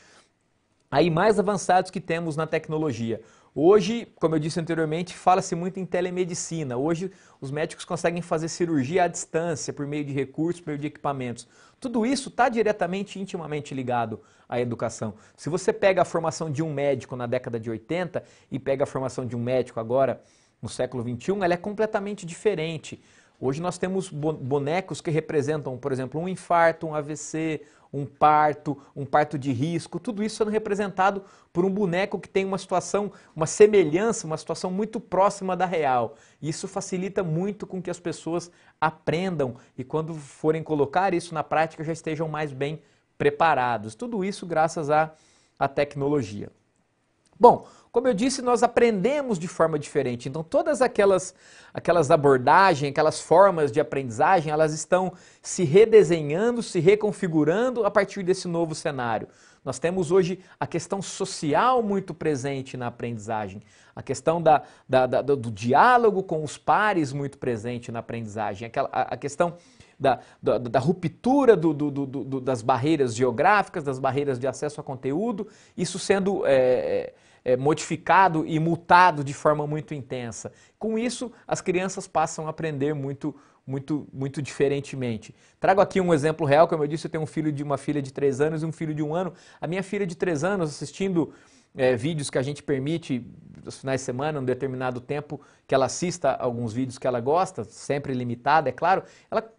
aí mais avançados que temos na tecnologia. Hoje, como eu disse anteriormente, fala-se muito em telemedicina. Hoje os médicos conseguem fazer cirurgia à distância, por meio de recursos, por meio de equipamentos. Tudo isso está diretamente, intimamente ligado à educação. Se você pega a formação de um médico na década de oitenta e pega a formação de um médico agora no século vinte e um, ela é completamente diferente. Hoje nós temos bonecos que representam, por exemplo, um infarto, um A V C, um parto, um parto de risco, tudo isso sendo representado por um boneco que tem uma situação, uma semelhança, uma situação muito próxima da real. Isso facilita muito com que as pessoas aprendam e quando forem colocar isso na prática já estejam mais bem preparados. Tudo isso graças à, à tecnologia. Bom, como eu disse, nós aprendemos de forma diferente, então todas aquelas, aquelas abordagens, aquelas formas de aprendizagem, elas estão se redesenhando, se reconfigurando a partir desse novo cenário. Nós temos hoje a questão social muito presente na aprendizagem, a questão da, da, da, do diálogo com os pares muito presente na aprendizagem, aquela, a, a questão da, da, da ruptura do, do, do, do, das barreiras geográficas, das barreiras de acesso a conteúdo, isso sendo é, é, modificado e mutado de forma muito intensa. Com isso, as crianças passam a aprender muito Muito, muito diferentemente. Trago aqui um exemplo real, como eu disse, eu tenho um filho de uma filha de três anos e um filho de um ano. A minha filha de três anos, assistindo é, vídeos que a gente permite nos finais de semana, um determinado tempo, que ela assista alguns vídeos que ela gosta, sempre limitada, é claro, ela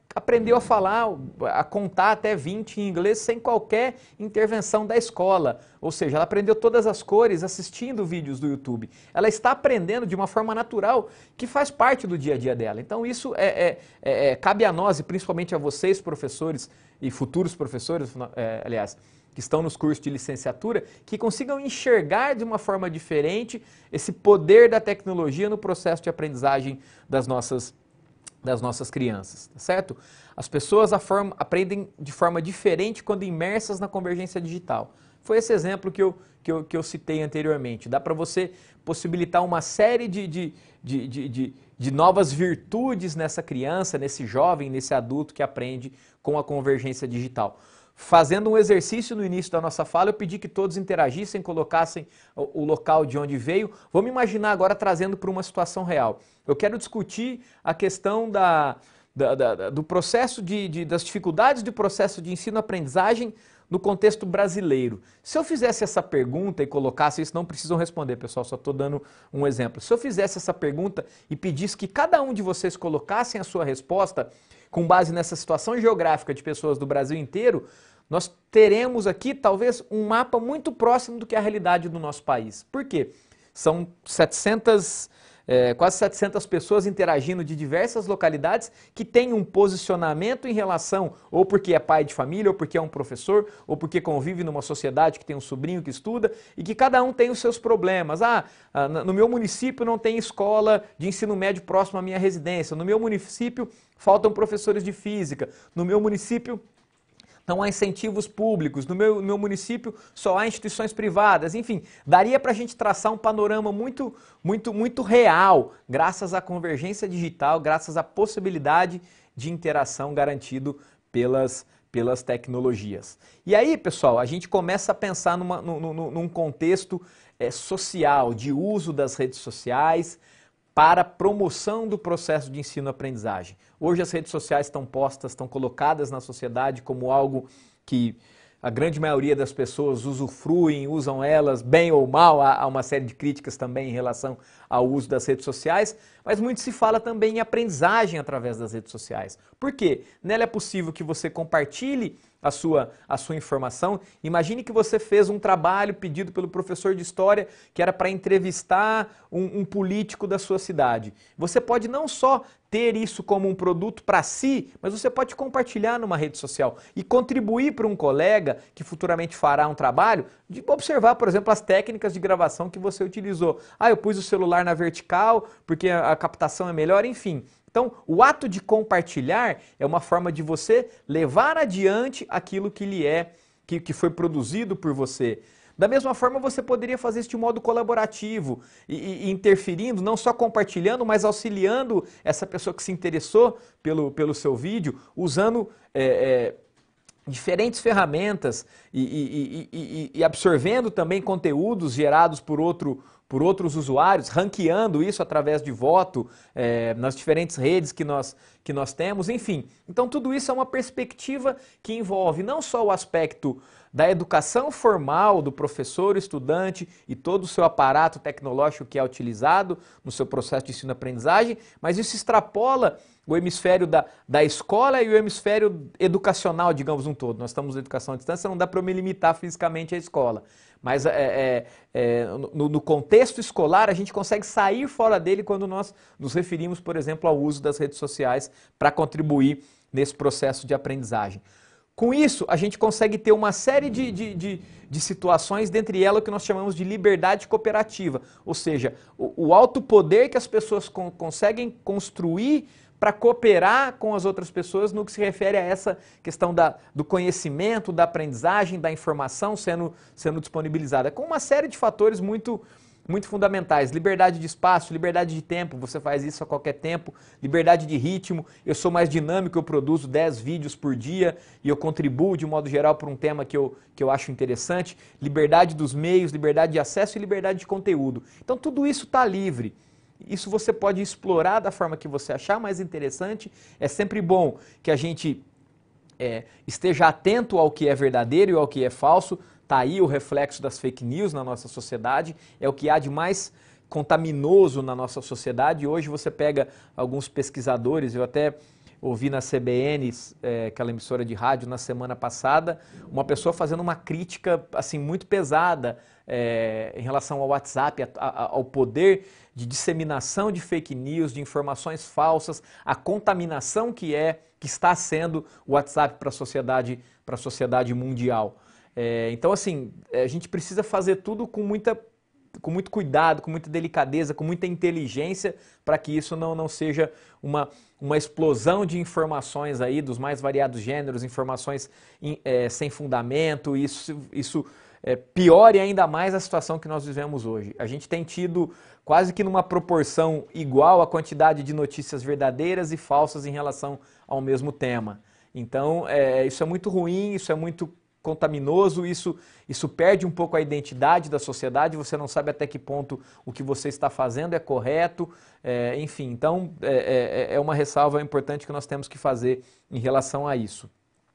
aprendeu a falar, a contar até vinte em inglês sem qualquer intervenção da escola. Ou seja, ela aprendeu todas as cores assistindo vídeos do YouTube. Ela está aprendendo de uma forma natural que faz parte do dia a dia dela. Então isso é, é, é, é, cabe a nós e principalmente a vocês, professores e futuros professores, é, aliás, que estão nos cursos de licenciatura, que consigam enxergar de uma forma diferente esse poder da tecnologia no processo de aprendizagem das nossas das nossas crianças, tá certo? As pessoas a forma, aprendem de forma diferente quando imersas na convergência digital. Foi esse exemplo que eu, que eu, que eu citei anteriormente. Dá para você possibilitar uma série de, de, de, de, de, de novas virtudes nessa criança, nesse jovem, nesse adulto que aprende com a convergência digital. Fazendo um exercício no início da nossa fala, eu pedi que todos interagissem, colocassem o, o local de onde veio. Vamos imaginar agora trazendo para uma situação real. Eu quero discutir a questão da, da, da, do processo de, de, das dificuldades do processo de ensino-aprendizagem no contexto brasileiro. Se eu fizesse essa pergunta e colocasse isso, não precisam responder, pessoal, só estou dando um exemplo. Se eu fizesse essa pergunta e pedisse que cada um de vocês colocassem a sua resposta com base nessa situação geográfica de pessoas do Brasil inteiro, nós teremos aqui talvez um mapa muito próximo do que é a realidade do nosso país. Por quê? São setecentas, é, quase setecentas pessoas interagindo de diversas localidades que têm um posicionamento em relação, ou porque é pai de família, ou porque é um professor, ou porque convive numa sociedade que tem um sobrinho que estuda, e que cada um tem os seus problemas. Ah, no meu município não tem escola de ensino médio próximo à minha residência, no meu município faltam professores de física, no meu município não há incentivos públicos, no meu, no meu município só há instituições privadas, enfim, daria para a gente traçar um panorama muito, muito, muito real, graças à convergência digital, graças à possibilidade de interação garantido pelas, pelas tecnologias. E aí, pessoal, a gente começa a pensar numa, num, num contexto é, social, de uso das redes sociais, para a promoção do processo de ensino-aprendizagem. Hoje as redes sociais estão postas, estão colocadas na sociedade como algo que a grande maioria das pessoas usufruem, usam elas bem ou mal. Há uma série de críticas também em relação ao uso das redes sociais, mas muito se fala também em aprendizagem através das redes sociais. Por quê? Nela é possível que você compartilhe a sua, a sua informação. Imagine que você fez um trabalho pedido pelo professor de história que era para entrevistar um, um político da sua cidade. Você pode não só ter isso como um produto para si, mas você pode compartilhar numa rede social e contribuir para um colega que futuramente fará um trabalho de observar, por exemplo, as técnicas de gravação que você utilizou. Ah, eu pus o celular na vertical porque a captação é melhor, enfim. Então, o ato de compartilhar é uma forma de você levar adiante aquilo que lhe é, que, que foi produzido por você. Da mesma forma, você poderia fazer isso de modo colaborativo e, e interferindo, não só compartilhando, mas auxiliando essa pessoa que se interessou pelo, pelo seu vídeo, usando é, é, diferentes ferramentas e, e, e, e absorvendo também conteúdos gerados por outro por outros usuários, ranqueando isso através de voto é, nas diferentes redes que nós, que nós temos, enfim. Então tudo isso é uma perspectiva que envolve não só o aspecto da educação formal do professor, estudante e todo o seu aparato tecnológico que é utilizado no seu processo de ensino-aprendizagem, mas isso extrapola o hemisfério da, da escola e o hemisfério educacional, digamos um todo. Nós estamos na educação à distância, não dá para eu me limitar fisicamente à escola. Mas é, é, é, no, no contexto escolar, a gente consegue sair fora dele quando nós nos referimos, por exemplo, ao uso das redes sociais para contribuir nesse processo de aprendizagem. Com isso, a gente consegue ter uma série de, de, de, de situações, dentre elas o que nós chamamos de liberdade cooperativa, ou seja, o, o alto poder que as pessoas con conseguem construir para cooperar com as outras pessoas no que se refere a essa questão da, do conhecimento, da aprendizagem, da informação sendo, sendo disponibilizada, com uma série de fatores muito, muito fundamentais. Liberdade de espaço, liberdade de tempo, você faz isso a qualquer tempo, liberdade de ritmo, eu sou mais dinâmico, eu produzo dez vídeos por dia e eu contribuo de modo geral para um tema que eu, que eu acho interessante, liberdade dos meios, liberdade de acesso e liberdade de conteúdo. Então tudo isso está livre. Isso você pode explorar da forma que você achar mais interessante. É sempre bom que a gente é, esteja atento ao que é verdadeiro e ao que é falso. Está aí o reflexo das fake news na nossa sociedade. É o que há de mais contaminoso na nossa sociedade. Hoje você pega alguns pesquisadores, eu até ouvi na C B N, é, aquela emissora de rádio, na semana passada, uma pessoa fazendo uma crítica assim muito pesada é, em relação ao WhatsApp, a, a, ao poder de disseminação de fake news, de informações falsas, a contaminação que é, que está sendo o WhatsApp para a sociedade, para a sociedade mundial. É, então, assim, a gente precisa fazer tudo com muita com muito cuidado, com muita delicadeza, com muita inteligência, para que isso não, não seja uma, uma explosão de informações aí dos mais variados gêneros, informações é, sem fundamento, isso, isso é, piore ainda mais a situação que nós vivemos hoje. A gente tem tido quase que numa proporção igual a quantidade de notícias verdadeiras e falsas em relação ao mesmo tema. Então, é, isso é muito ruim, isso é muito contaminoso, isso, isso perde um pouco a identidade da sociedade, você não sabe até que ponto o que você está fazendo é correto, é, enfim, então é, é, é uma ressalva importante que nós temos que fazer em relação a isso.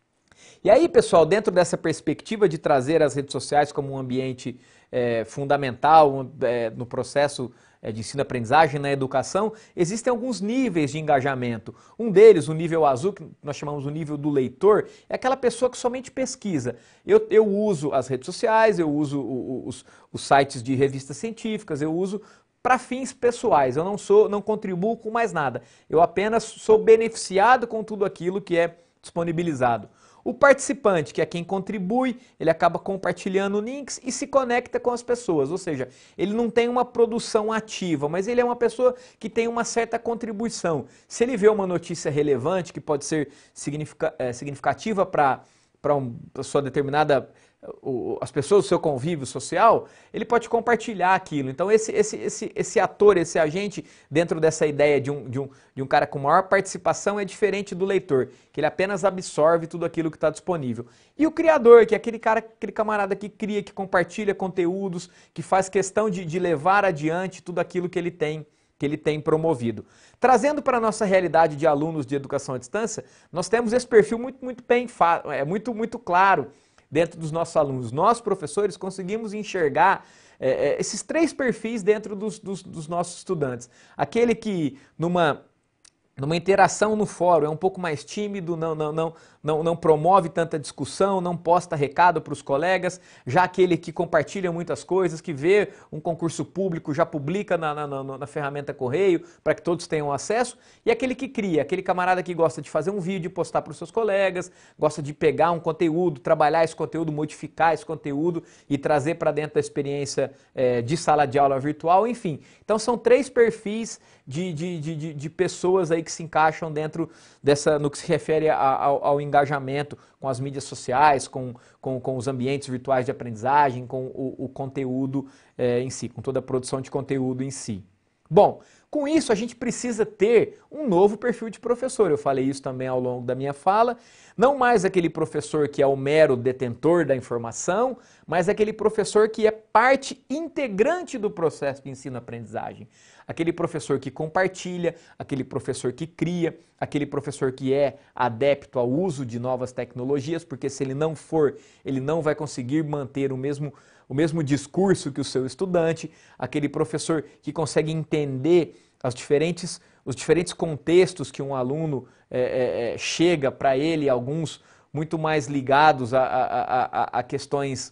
E aí, pessoal, dentro dessa perspectiva de trazer as redes sociais como um ambiente é, fundamental é, no processo é, de ensino-aprendizagem na educação, existem alguns níveis de engajamento. Um deles, o nível azul, que nós chamamos o nível do leitor, é aquela pessoa que somente pesquisa. Eu, eu uso as redes sociais, eu uso os, os sites de revistas científicas, eu uso para fins pessoais, eu não sou, não contribuo com mais nada. Eu apenas sou beneficiado com tudo aquilo que é disponibilizado. O participante, que é quem contribui, ele acaba compartilhando links e se conecta com as pessoas, ou seja, ele não tem uma produção ativa, mas ele é uma pessoa que tem uma certa contribuição. Se ele vê uma notícia relevante, que pode ser significa, é, significativa para para uma sua determinada, o, as pessoas do seu convívio social, ele pode compartilhar aquilo. Então esse, esse, esse, esse ator, esse agente, dentro dessa ideia de um, de, um, de um cara com maior participação, é diferente do leitor, que ele apenas absorve tudo aquilo que está disponível. E o criador, que é aquele cara, aquele camarada que cria, que compartilha conteúdos, que faz questão de, de levar adiante tudo aquilo que ele tem que ele tem promovido. Trazendo para a nossa realidade de alunos de educação à distância, nós temos esse perfil muito, muito bem, é muito, muito claro dentro dos nossos alunos. Nós, professores, conseguimos enxergar é, esses três perfis dentro dos, dos, dos nossos estudantes. Aquele que, numa... numa interação no fórum, é um pouco mais tímido, não, não, não, não, não promove tanta discussão, não posta recado para os colegas, já aquele que compartilha muitas coisas, que vê um concurso público, já publica na, na, na, na ferramenta Correio, para que todos tenham acesso, e aquele que cria, aquele camarada que gosta de fazer um vídeo e postar para os seus colegas, gosta de pegar um conteúdo, trabalhar esse conteúdo, modificar esse conteúdo e trazer para dentro da experiência é, de sala de aula virtual, enfim. Então são três perfis de, de, de, de, de pessoas aí que se encaixam dentro dessa, no que se refere a, ao, ao engajamento com as mídias sociais, com, com, com os ambientes virtuais de aprendizagem, com o, o conteúdo é, em si, com toda a produção de conteúdo em si. Bom, com isso a gente precisa ter um novo perfil de professor, eu falei isso também ao longo da minha fala, não mais aquele professor que é o mero detentor da informação, mas aquele professor que é parte integrante do processo de ensino-aprendizagem. Aquele professor que compartilha, aquele professor que cria, aquele professor que é adepto ao uso de novas tecnologias, porque se ele não for, ele não vai conseguir manter o mesmo, o mesmo discurso que o seu estudante, aquele professor que consegue entender as diferentes, os diferentes contextos que um aluno é, é, chega para ele, alguns muito mais ligados a, a, a, a questões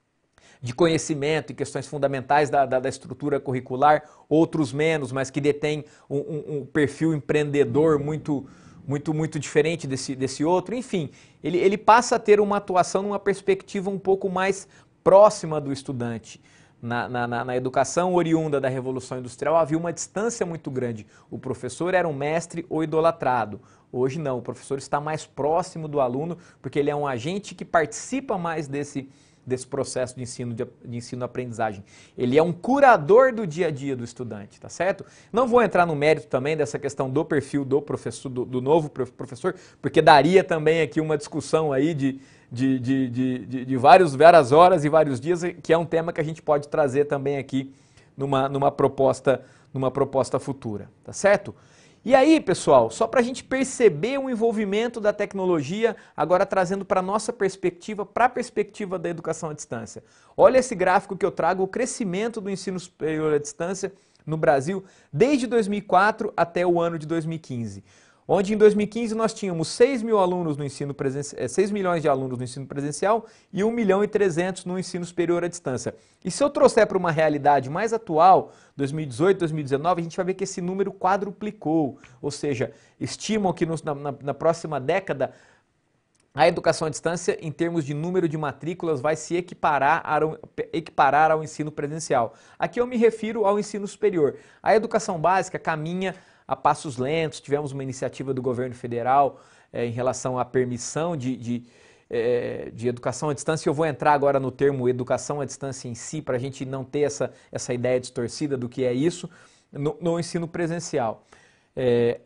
de conhecimento e questões fundamentais da, da, da estrutura curricular, outros menos, mas que detêm um, um, um perfil empreendedor muito, muito, muito diferente desse, desse outro. Enfim, ele, ele passa a ter uma atuação numa perspectiva um pouco mais próxima do estudante. Na, na, na educação oriunda da Revolução Industrial havia uma distância muito grande. O professor era um mestre ou idolatrado. Hoje não, o professor está mais próximo do aluno porque ele é um agente que participa mais desse, desse processo de ensino, de, de ensino-aprendizagem. Ele é um curador do dia a dia do estudante, tá certo? Não vou entrar no mérito também dessa questão do perfil do professor, do, do novo professor, porque daria também aqui uma discussão aí de De, de, de, de vários, várias horas e vários dias, que é um tema que a gente pode trazer também aqui numa, numa, proposta, numa proposta futura, tá certo? E aí, pessoal, só para a gente perceber o envolvimento da tecnologia, agora trazendo para a nossa perspectiva, para a perspectiva da educação à distância. Olha esse gráfico que eu trago, o crescimento do ensino superior à distância no Brasil, desde dois mil e quatro até o ano de dois mil e quinze. onde em dois mil e quinze nós tínhamos seis mil alunos no ensino presencial, seis milhões de alunos no ensino presencial e um milhão e trezentos no ensino superior à distância. E se eu trouxer para uma realidade mais atual, dois mil e dezoito, dois mil e dezenove, a gente vai ver que esse número quadruplicou, ou seja, estimam que nos, na, na, na próxima década a educação à distância, em termos de número de matrículas, vai se equiparar ao, equiparar ao ensino presencial. Aqui eu me refiro ao ensino superior. A educação básica caminha a passos lentos, tivemos uma iniciativa do governo federal é, em relação à permissão de, de, é, de educação à distância. Eu vou entrar agora no termo educação à distância em si, para a gente não ter essa, essa ideia distorcida do que é isso, no, no ensino presencial. É,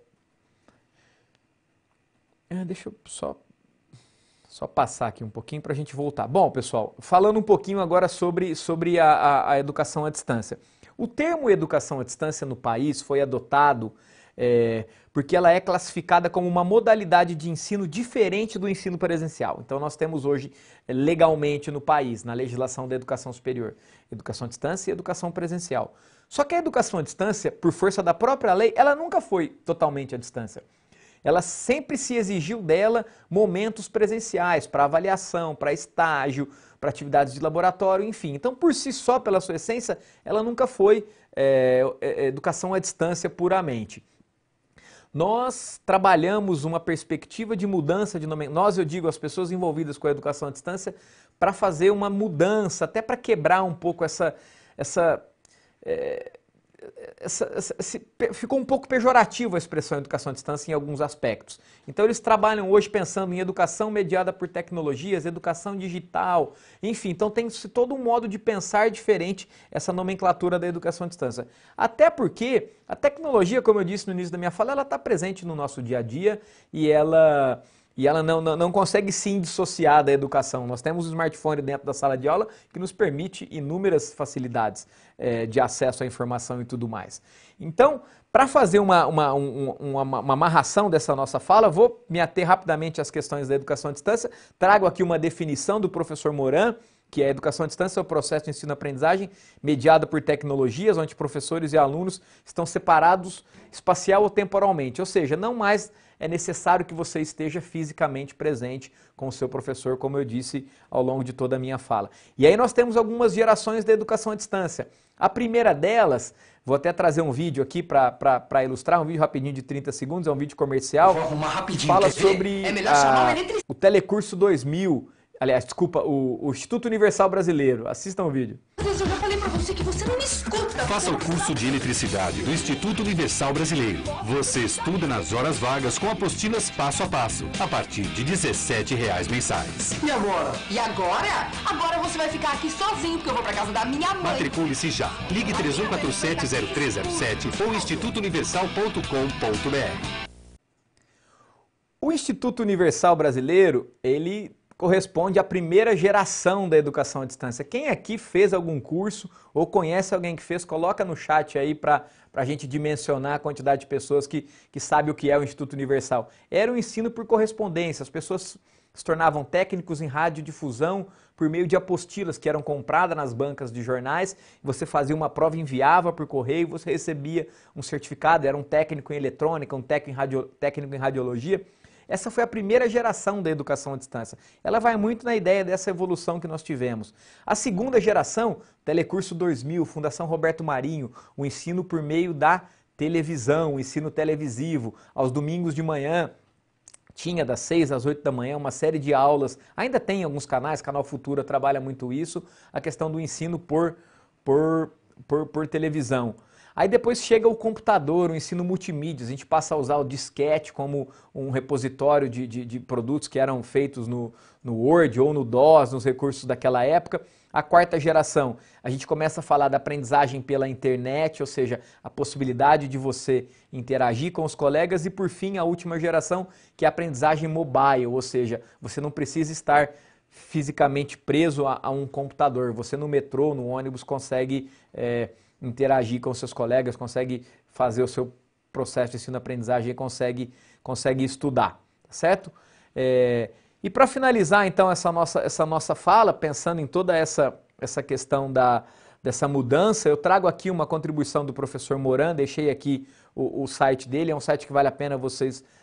deixa eu só... Só passar aqui um pouquinho para a gente voltar. Bom, pessoal, falando um pouquinho agora sobre, sobre a, a, a educação à distância. O termo educação à distância no país foi adotado é, porque ela é classificada como uma modalidade de ensino diferente do ensino presencial. Então nós temos hoje legalmente no país, na legislação da educação superior, educação à distância e educação presencial. Só que a educação à distância, por força da própria lei, ela nunca foi totalmente à distância. Ela sempre se exigiu dela momentos presenciais para avaliação, para estágio, para atividades de laboratório, enfim. Então, por si só, pela sua essência, ela nunca foi é, educação à distância puramente. Nós trabalhamos uma perspectiva de mudança de nome... Nós, eu digo, as pessoas envolvidas com a educação à distância, para fazer uma mudança, até para quebrar um pouco essa... essa é... Essa, essa, essa, ficou um pouco pejorativo a expressão educação à distância em alguns aspectos. Então eles trabalham hoje pensando em educação mediada por tecnologias, educação digital, enfim, então tem-se todo um modo de pensar diferente essa nomenclatura da educação à distância. Até porque a tecnologia, como eu disse no início da minha fala, ela está presente no nosso dia a dia e ela... E ela não, não, não consegue sim dissociar da educação. Nós temos o smartphone dentro da sala de aula que nos permite inúmeras facilidades é, de acesso à informação e tudo mais. Então, para fazer uma, uma, uma, uma, uma amarração dessa nossa fala, vou me ater rapidamente às questões da educação à distância. Trago aqui uma definição do professor Moran, que é a educação à distância é o processo de ensino-aprendizagem mediado por tecnologias, onde professores e alunos estão separados espacial ou temporalmente, ou seja, não mais é necessário que você esteja fisicamente presente com o seu professor, como eu disse ao longo de toda a minha fala. E aí nós temos algumas gerações da educação à distância. A primeira delas, vou até trazer um vídeo aqui para ilustrar, um vídeo rapidinho de trinta segundos, é um vídeo comercial, que fala sobre é a, o Telecurso dois mil, aliás, desculpa, o, o Instituto Universal Brasileiro. Assistam o vídeo. Eu já falei pra você que você não me escuta. Faça o curso de eletricidade do Instituto Universal Brasileiro. Você estuda nas horas vagas com apostilas passo a passo, a partir de dezessete reais mensais. E agora? E agora? Agora você vai ficar aqui sozinho, porque eu vou pra casa da minha mãe. Matricule-se já. Ligue três um quatro sete zero três zero sete ou instituto universal ponto com ponto br. O Instituto Universal Brasileiro, ele corresponde à primeira geração da educação à distância. Quem aqui fez algum curso ou conhece alguém que fez, coloca no chat aí para a gente dimensionar a quantidade de pessoas que, que sabe o que é o Instituto Universal. Era o ensino por correspondência, as pessoas se tornavam técnicos em radiodifusão por meio de apostilas que eram compradas nas bancas de jornais, você fazia uma prova, enviava por correio, você recebia um certificado, era um técnico em eletrônica, um técnico em, radio, técnico em radiologia. Essa foi a primeira geração da educação à distância. Ela vai muito na ideia dessa evolução que nós tivemos. A segunda geração, Telecurso dois mil, Fundação Roberto Marinho, o ensino por meio da televisão, o ensino televisivo, aos domingos de manhã, tinha das seis às oito da manhã uma série de aulas, ainda tem alguns canais, Canal Futura trabalha muito isso, a questão do ensino por, por, por, por televisão. Aí depois chega o computador, o ensino multimídia, a gente passa a usar o disquete como um repositório de, de, de produtos que eram feitos no, no Word ou no DOS, nos recursos daquela época. A quarta geração, a gente começa a falar da aprendizagem pela internet, ou seja, a possibilidade de você interagir com os colegas. E por fim, a última geração, que é a aprendizagem mobile, ou seja, você não precisa estar fisicamente preso a, a um computador. Você no metrô, no ônibus, consegue é, interagir com seus colegas, consegue fazer o seu processo de ensino-aprendizagem e consegue, consegue estudar, tá certo? É, e para finalizar então essa nossa, essa nossa fala, pensando em toda essa, essa questão da, dessa mudança, eu trago aqui uma contribuição do professor Moran, deixei aqui o, o site dele, é um site que vale a pena vocês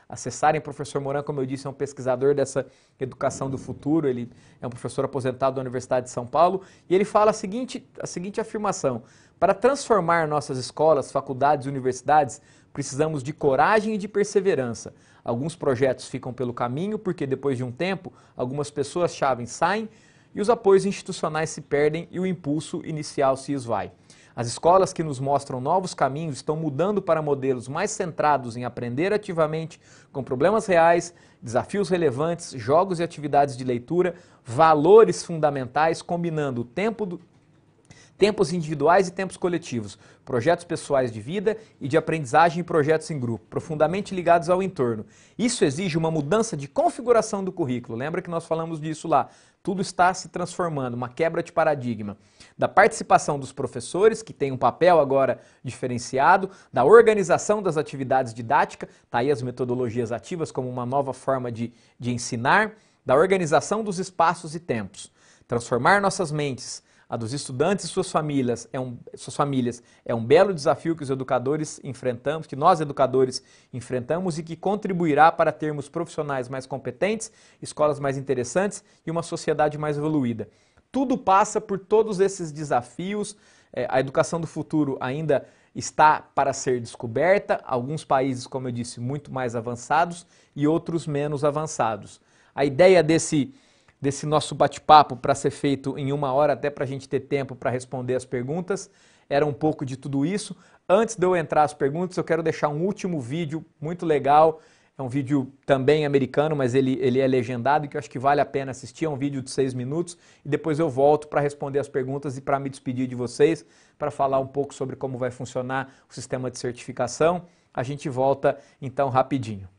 acessarem. O professor Moran, como eu disse, é um pesquisador dessa educação do futuro, ele é um professor aposentado da Universidade de São Paulo, e ele fala a seguinte, a seguinte afirmação: para transformar nossas escolas, faculdades e universidades, precisamos de coragem e de perseverança. Alguns projetos ficam pelo caminho porque depois de um tempo, algumas pessoas-chave saem e os apoios institucionais se perdem e o impulso inicial se esvai. As escolas que nos mostram novos caminhos estão mudando para modelos mais centrados em aprender ativamente, com problemas reais, desafios relevantes, jogos e atividades de leitura, valores fundamentais, combinando o tempo do, tempos individuais e tempos coletivos, projetos pessoais de vida e de aprendizagem e projetos em grupo, profundamente ligados ao entorno. Isso exige uma mudança de configuração do currículo. Lembra que nós falamos disso lá? Tudo está se transformando, uma quebra de paradigma. Da participação dos professores, que tem um papel agora diferenciado, da organização das atividades didáticas, está aí as metodologias ativas como uma nova forma de, de ensinar, da organização dos espaços e tempos. Transformar nossas mentes, a dos estudantes e suas famílias, é um, suas famílias, é um belo desafio que os educadores enfrentamos, que nós educadores enfrentamos e que contribuirá para termos profissionais mais competentes, escolas mais interessantes e uma sociedade mais evoluída. Tudo passa por todos esses desafios. É, a educação do futuro ainda está para ser descoberta, alguns países, como eu disse, muito mais avançados e outros menos avançados. A ideia desse desse nosso bate-papo para ser feito em uma hora, até para a gente ter tempo para responder as perguntas, era um pouco de tudo isso. Antes de eu entrar às perguntas, eu quero deixar um último vídeo muito legal, é um vídeo também americano, mas ele, ele é legendado e que eu acho que vale a pena assistir, é um vídeo de seis minutos, e depois eu volto para responder as perguntas e para me despedir de vocês, para falar um pouco sobre como vai funcionar o sistema de certificação. A gente volta então rapidinho.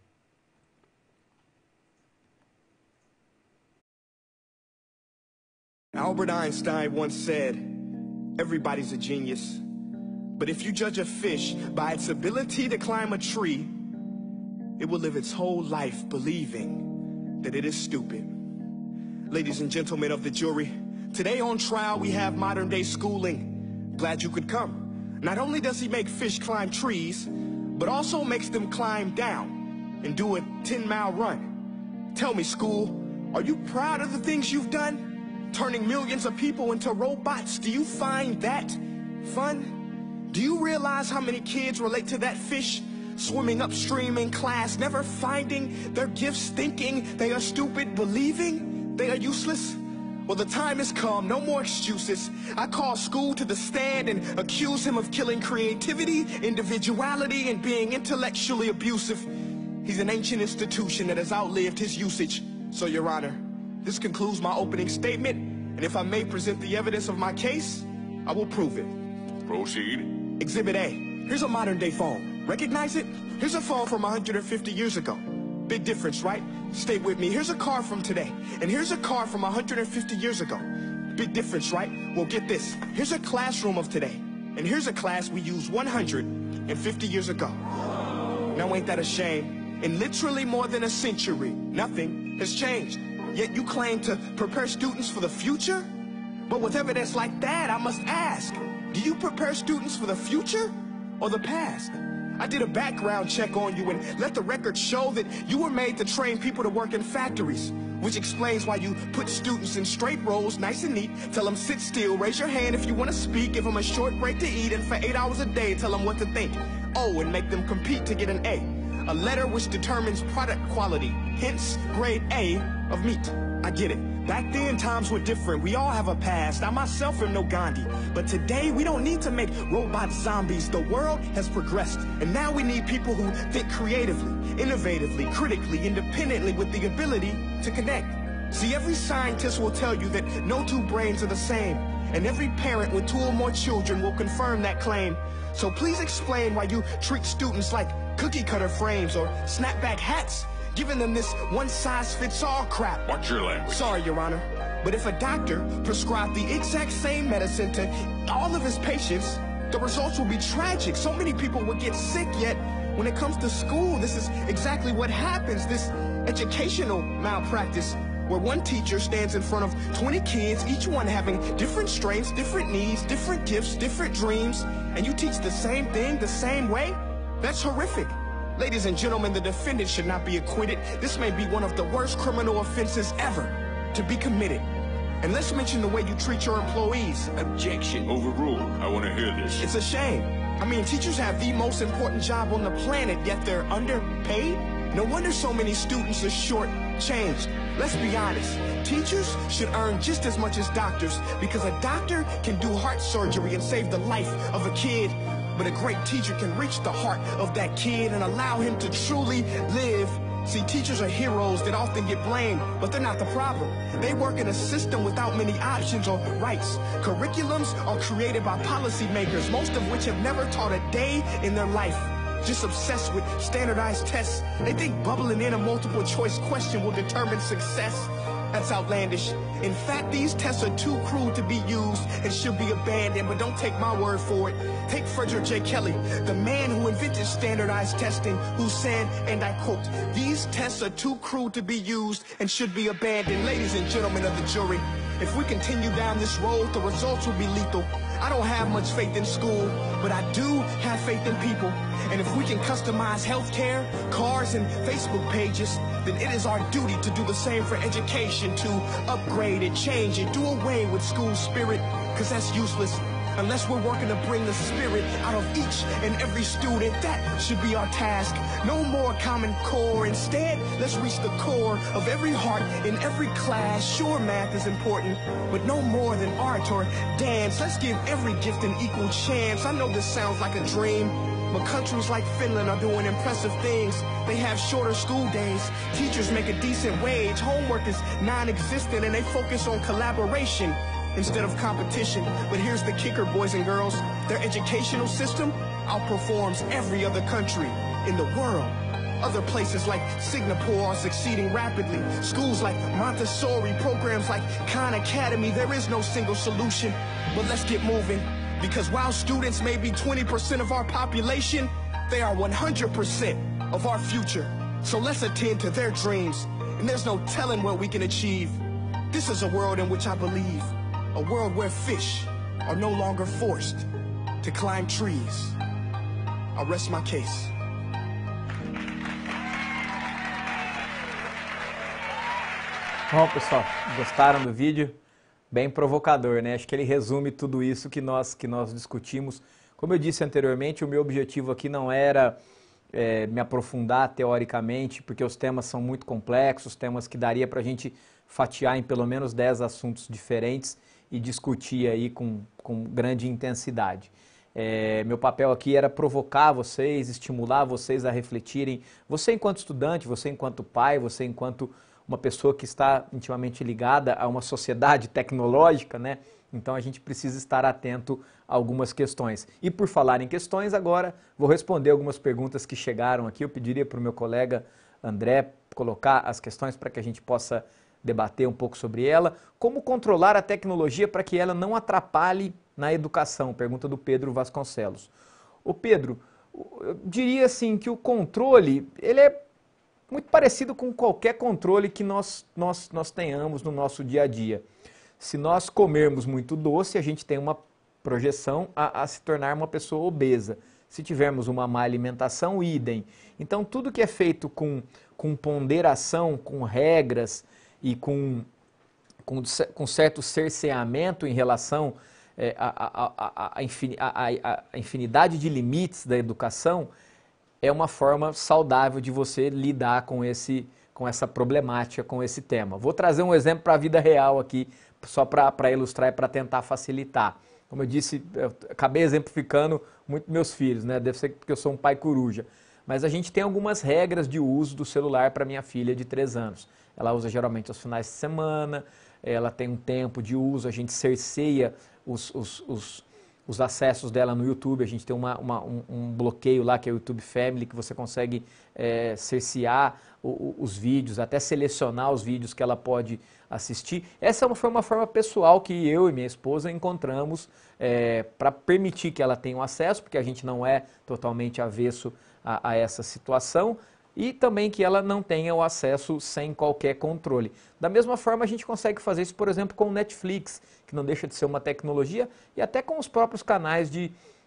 Albert Einstein once said, everybody's a genius, but if you judge a fish by its ability to climb a tree, it will live its whole life believing that it is stupid. Ladies and gentlemen of the jury, today on trial we have modern day schooling. Glad you could come. Not only does he make fish climb trees, but also makes them climb down and do a ten mile run. Tell me, school, are you proud of the things you've done? Turning millions of people into robots, do you find that fun? Do you realize how many kids relate to that fish? Swimming upstream in class, never finding their gifts, thinking they are stupid, believing they are useless? Well, the time has come, no more excuses. I call school to the stand and accuse him of killing creativity, individuality, and being intellectually abusive. He's an ancient institution that has outlived his usage. So, Your Honor, this concludes my opening statement, and if I may present the evidence of my case, I will prove it. Proceed. Exhibit A. Here's a modern-day phone. Recognize it? Here's a phone from one hundred fifty years ago. Big difference, right? Stay with me. Here's a car from today, and here's a car from one hundred fifty years ago. Big difference, right? Well, get this. Here's a classroom of today, and here's a class we used one hundred fifty years ago. Now, ain't that a shame? In literally more than a century, nothing has changed. Yet you claim to prepare students for the future? But with evidence like that, I must ask, do you prepare students for the future or the past? I did a background check on you and let the record show that you were made to train people to work in factories, which explains why you put students in straight rows, nice and neat, tell them sit still, raise your hand if you want to speak, give them a short break to eat, and for eight hours a day, tell them what to think. Oh, and make them compete to get an A. A letter which determines product quality, hence grade A of meat. I get it. Back then, times were different. We all have a past. I myself am no Gandhi. But today, we don't need to make robot zombies. The world has progressed. And now we need people who think creatively, innovatively, critically, independently, with the ability to connect. See, every scientist will tell you that no two brains are the same. And every parent with two or more children will confirm that claim. So please explain why you treat students like cookie cutter frames or snapback hats, giving them this one-size-fits-all crap. Watch your language. Sorry, Your Honor, but if a doctor prescribed the exact same medicine to all of his patients, the results will be tragic. So many people would get sick, yet when it comes to school, this is exactly what happens, this educational malpractice, where one teacher stands in front of twenty kids, each one having different strengths, different needs, different gifts, different dreams, and you teach the same thing the same way? That's horrific. Ladies and gentlemen, the defendant should not be acquitted. This may be one of the worst criminal offenses ever to be committed. And let's mention the way you treat your employees. Objection. Overruled. I want to hear this. It's a shame. I mean, teachers have the most important job on the planet, yet they're underpaid? No wonder so many students are short-changed. Let's be honest. Teachers should earn just as much as doctors, because a doctor can do heart surgery and save the life of a kid. But a great teacher can reach the heart of that kid and allow him to truly live. See, teachers are heroes that often get blamed, but they're not the problem. They work in a system without many options or rights. Curriculums are created by policymakers, most of which have never taught a day in their life. Just obsessed with standardized tests. They think bubbling in a multiple choice question will determine success. That's outlandish. In fact, these tests are too crude to be used and should be abandoned, but don't take my word for it. Take Frederick J. Kelly, the man who invented standardized testing, who said, and I quote, "These tests are too crude to be used and should be abandoned." Ladies and gentlemen of the jury, if we continue down this road, the results will be lethal. I don't have much faith in school, but I do have faith in people. And if we can customize healthcare, cars, and Facebook pages, then it is our duty to do the same for education, to upgrade and change and do away with school spirit, because that's useless. Unless we're working to bring the spirit out of each and every student, that should be our task. No more Common Core. Instead, let's reach the core of every heart in every class. Sure, math is important, but no more than art or dance. Let's give every gift an equal chance. I know this sounds like a dream, but countries like Finland are doing impressive things. They have shorter school days. Teachers make a decent wage. Homework is non-existent, and they focus on collaboration instead of competition. But here's the kicker, boys and girls. Their educational system outperforms every other country in the world. Other places like Singapore are succeeding rapidly. Schools like Montessori, programs like Khan Academy, there is no single solution. But let's get moving, because while students may be twenty percent of our population, they are one hundred percent of our future. So let's attend to their dreams, and there's no telling what we can achieve. This is a world in which I believe. A world where fish are no longer forced to climb trees. I'll rest my case. Bom, pessoal, gostaram do vídeo? Bem provocador, né? Acho que ele resume tudo isso que nós, que nós discutimos. Como eu disse anteriormente, o meu objetivo aqui não era é, me aprofundar teoricamente, porque os temas são muito complexos, temas que daria para a gente fatiar em pelo menos dez assuntos diferentes e discutir aí com, com grande intensidade. É, meu papel aqui era provocar vocês, estimular vocês a refletirem, você enquanto estudante, você enquanto pai, você enquanto uma pessoa que está intimamente ligada a uma sociedade tecnológica, né? Então a gente precisa estar atento a algumas questões. E por falar em questões, agora vou responder algumas perguntas que chegaram aqui. Eu pediria para o meu colega André colocar as questões para que a gente possa debater um pouco sobre ela. Como controlar a tecnologia para que ela não atrapalhe na educação? Pergunta do Pedro Vasconcelos. Ô Pedro, eu diria assim que o controle, ele é muito parecido com qualquer controle que nós, nós, nós tenhamos no nosso dia a dia. Se nós comermos muito doce, a gente tem uma projeção a, a se tornar uma pessoa obesa. Se tivermos uma má alimentação, idem. Então tudo que é feito com, com ponderação, com regras, e com, com, com certo cerceamento em relação é, à a, infinidade de limites da educação, é uma forma saudável de você lidar com, esse, com essa problemática, com esse tema. Vou trazer um exemplo para a vida real aqui, só para ilustrar e para tentar facilitar. Como eu disse, eu acabei exemplificando muito meus filhos, né? Deve ser porque eu sou um pai coruja. Mas a gente tem algumas regras de uso do celular para minha filha de três anos. Ela usa geralmente aos finais de semana, ela tem um tempo de uso, a gente cerceia os, os, os, os acessos dela no YouTube, a gente tem uma, uma, um, um bloqueio lá que é o YouTube Family, que você consegue é, cercear o, o, os vídeos, até selecionar os vídeos que ela pode assistir. Essa foi uma forma pessoal que eu e minha esposa encontramos é, para permitir que ela tenha um acesso, porque a gente não é totalmente avesso a, a essa situação, e também que ela não tenha o acesso sem qualquer controle. Da mesma forma, a gente consegue fazer isso, por exemplo, com o Netflix, que não deixa de ser uma tecnologia, e até com os próprios canais de,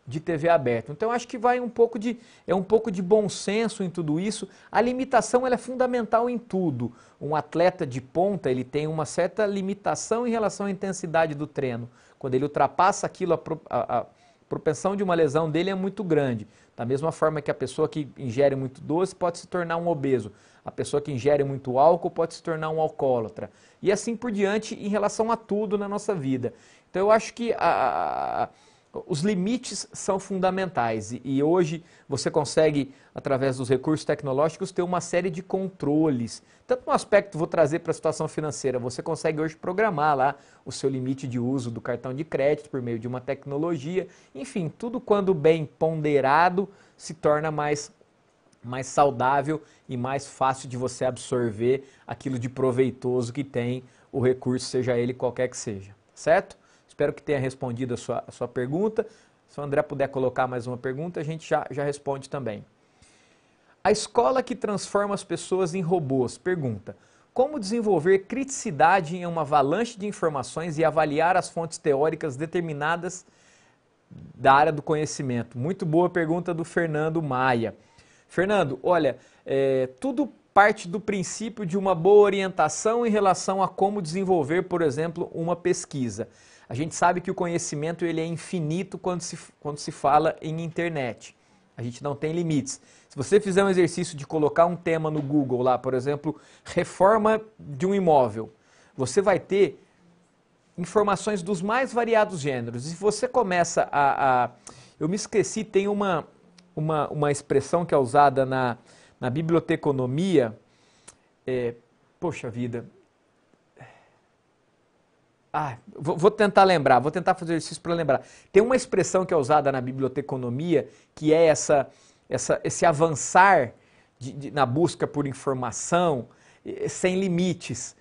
de T V aberta. Então, eu acho que vai um pouco de, é um pouco de bom senso em tudo isso. A limitação ela é fundamental em tudo. Um atleta de ponta, ele tem uma certa limitação em relação à intensidade do treino. Quando ele ultrapassa aquilo, a, a, a propensão de uma lesão dele é muito grande. Da mesma forma que a pessoa que ingere muito doce pode se tornar um obeso. A pessoa que ingere muito álcool pode se tornar um alcoólatra. E assim por diante em relação a tudo na nossa vida. Então eu acho que a, a, os limites são fundamentais. E, e hoje você consegue, através dos recursos tecnológicos, ter uma série de controles. Tanto no aspecto, vou trazer para a situação financeira, você consegue hoje programar lá o seu limite de uso do cartão de crédito por meio de uma tecnologia. Enfim, tudo quando bem ponderado se torna mais mais saudável e mais fácil de você absorver aquilo de proveitoso que tem o recurso, seja ele qualquer que seja, certo? Espero que tenha respondido a sua, a sua pergunta. Se o André puder colocar mais uma pergunta, a gente já, já responde também. A escola que transforma as pessoas em robôs pergunta: como desenvolver criticidade em uma avalanche de informações e avaliar as fontes teóricas determinadas da área do conhecimento? Muito boa pergunta do Fernando Maia. Fernando, olha, é, tudo parte do princípio de uma boa orientação em relação a como desenvolver, por exemplo, uma pesquisa. A gente sabe que o conhecimento ele é infinito quando se, quando se fala em internet. A gente não tem limites. Se você fizer um exercício de colocar um tema no Google lá, por exemplo, reforma de um imóvel, você vai ter informações dos mais variados gêneros. E se você começa a... a eu me esqueci, tem uma... Uma, uma expressão que é usada na, na biblioteconomia, é, poxa vida, ah, vou, vou tentar lembrar, vou tentar fazer exercício para lembrar. Tem uma expressão que é usada na biblioteconomia, que é essa, essa, esse avançar de, de, na busca por informação sem limites.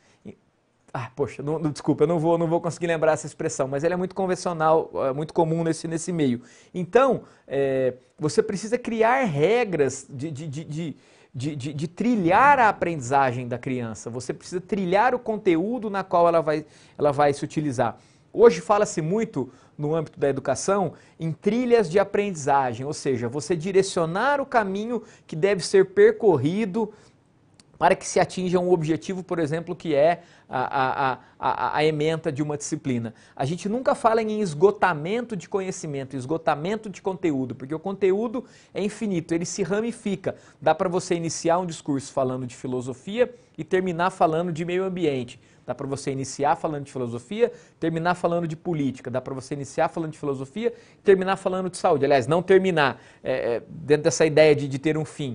Ah, poxa, não, não, desculpa, eu não vou, não vou conseguir lembrar essa expressão, mas ela é muito convencional, é muito comum nesse, nesse meio. Então, é, você precisa criar regras de, de, de, de, de, de, de trilhar a aprendizagem da criança, você precisa trilhar o conteúdo na qual ela vai, ela vai se utilizar. Hoje fala-se muito, no âmbito da educação, em trilhas de aprendizagem, ou seja, você direcionar o caminho que deve ser percorrido para que se atinja um objetivo, por exemplo, que é a, a, a, a ementa de uma disciplina. A gente nunca fala em esgotamento de conhecimento, esgotamento de conteúdo, porque o conteúdo é infinito, ele se ramifica. Dá para você iniciar um discurso falando de filosofia e terminar falando de meio ambiente. Dá para você iniciar falando de filosofia, terminar falando de política. Dá para você iniciar falando de filosofia e terminar falando de saúde. Aliás, não terminar, é, é, dentro dessa ideia de, de ter um fim.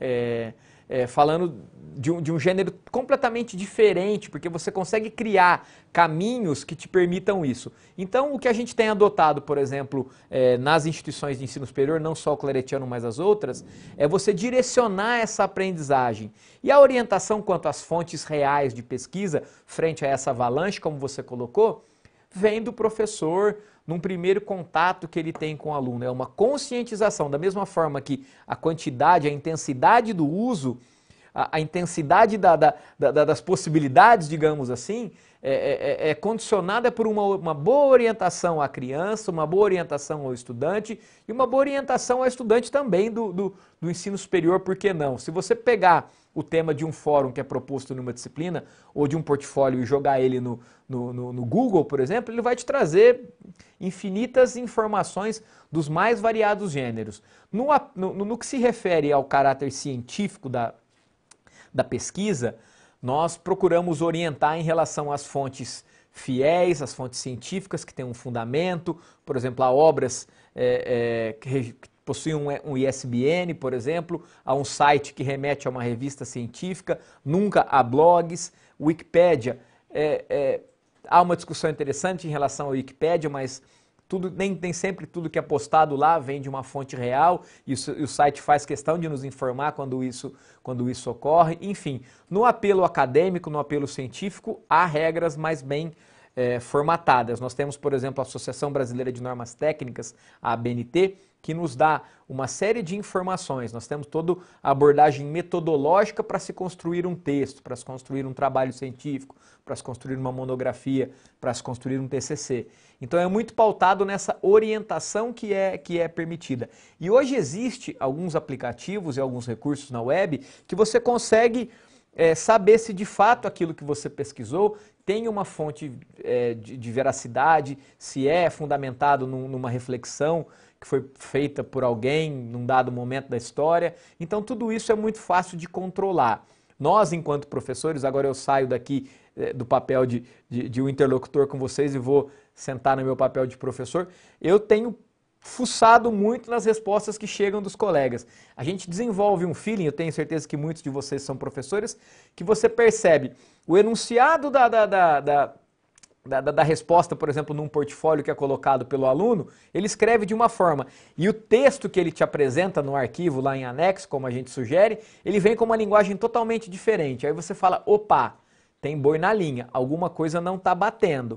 É, É, falando de um, de um gênero completamente diferente, porque você consegue criar caminhos que te permitam isso. Então, o que a gente tem adotado, por exemplo, é, nas instituições de ensino superior, não só o Claretiano, mas as outras, é você direcionar essa aprendizagem. E a orientação quanto às fontes reais de pesquisa, frente a essa avalanche, como você colocou, vem do professor, num primeiro contato que ele tem com o aluno. É uma conscientização, da mesma forma que a quantidade, a intensidade do uso, a, a intensidade da, da, da, das possibilidades, digamos assim, é, é, é condicionada por uma, uma boa orientação à criança, uma boa orientação ao estudante e uma boa orientação ao estudante também do, do, do ensino superior, por que não? Se você pegar o tema de um fórum que é proposto numa disciplina ou de um portfólio e jogar ele no, no, no, no Google, por exemplo, ele vai te trazer infinitas informações dos mais variados gêneros. No, no, no que se refere ao caráter científico da, da pesquisa, nós procuramos orientar em relação às fontes fiéis, às fontes científicas que têm um fundamento, por exemplo, a obras é, é, que possuem um, um I S B N, por exemplo, a um site que remete a uma revista científica, nunca a blogs. Wikipédia, é, é, há uma discussão interessante em relação à Wikipédia, mas tudo, nem, nem sempre tudo que é postado lá vem de uma fonte real e o, e o site faz questão de nos informar quando isso, quando isso ocorre. Enfim, no apelo acadêmico, no apelo científico, há regras mais bem é, formatadas. Nós temos, por exemplo, a Associação Brasileira de Normas Técnicas, a A B N T, que nos dá uma série de informações. Nós temos toda a abordagem metodológica para se construir um texto, para se construir um trabalho científico, para se construir uma monografia, para se construir um T C C. Então é muito pautado nessa orientação que é, que é permitida. E hoje existe alguns aplicativos e alguns recursos na web que você consegue é, saber se de fato aquilo que você pesquisou tem uma fonte é, de, de veracidade, se é fundamentado num, numa reflexão que foi feita por alguém num dado momento da história. Então tudo isso é muito fácil de controlar. Nós, enquanto professores, agora eu saio daqui é, do papel de, de, de um interlocutor com vocês e vou sentar no meu papel de professor, eu tenho fuçado muito nas respostas que chegam dos colegas. A gente desenvolve um feeling, eu tenho certeza que muitos de vocês são professores, que você percebe o enunciado da, da, da, da Da, da, da resposta, por exemplo, num portfólio que é colocado pelo aluno, ele escreve de uma forma. E o texto que ele te apresenta no arquivo, lá em anexo, como a gente sugere, ele vem com uma linguagem totalmente diferente. Aí você fala, opa, tem boi na linha, alguma coisa não está batendo.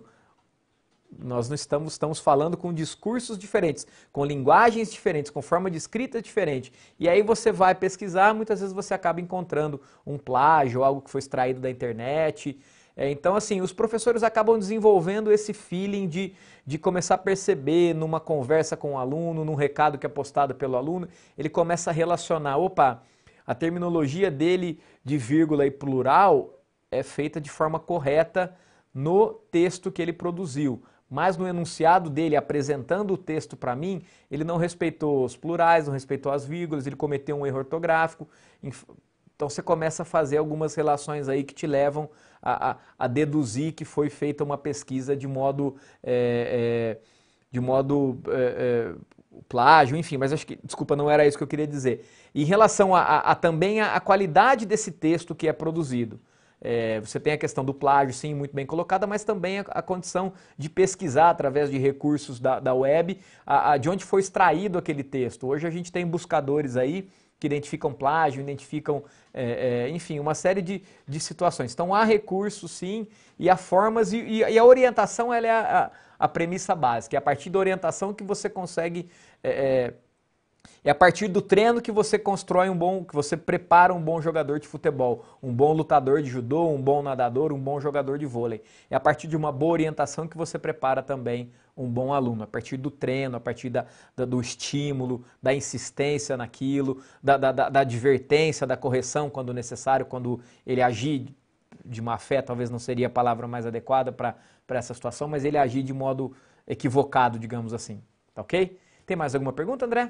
Nós não estamos, estamos falando com discursos diferentes, com linguagens diferentes, com forma de escrita diferente. E aí você vai pesquisar, muitas vezes você acaba encontrando um plágio, algo que foi extraído da internet. É, então, assim, os professores acabam desenvolvendo esse feeling de, de começar a perceber numa conversa com o aluno, num recado que é postado pelo aluno, ele começa a relacionar, opa, a terminologia dele de vírgula e plural é feita de forma correta no texto que ele produziu, mas no enunciado dele, apresentando o texto para mim, ele não respeitou os plurais, não respeitou as vírgulas, ele cometeu um erro ortográfico. Então você começa a fazer algumas relações aí que te levam a, a, a deduzir que foi feita uma pesquisa de modo, é, é, de modo é, é, plágio, enfim, mas acho que, desculpa, não era isso que eu queria dizer. Em relação a, a, a também a, a qualidade desse texto que é produzido. É, você tem a questão do plágio, sim, muito bem colocada, mas também a, a condição de pesquisar através de recursos da, da web a, a, de onde foi extraído aquele texto. Hoje a gente tem buscadores aí que identificam plágio, identificam, é, é, enfim, uma série de, de situações. Então há recursos, sim, e há formas, e, e a orientação ela é a, a, a premissa básica. É a partir da orientação que você consegue, é, é, é a partir do treino que você constrói um bom, que você prepara um bom jogador de futebol, um bom lutador de judô, um bom nadador, um bom jogador de vôlei. É a partir de uma boa orientação que você prepara também um bom aluno, a partir do treino, a partir da, da, do estímulo, da insistência naquilo, da, da, da advertência, da correção quando necessário, quando ele agir de má fé, talvez não seria a palavra mais adequada para essa situação, mas ele agir de modo equivocado, digamos assim. Tá ok? Tem mais alguma pergunta, André?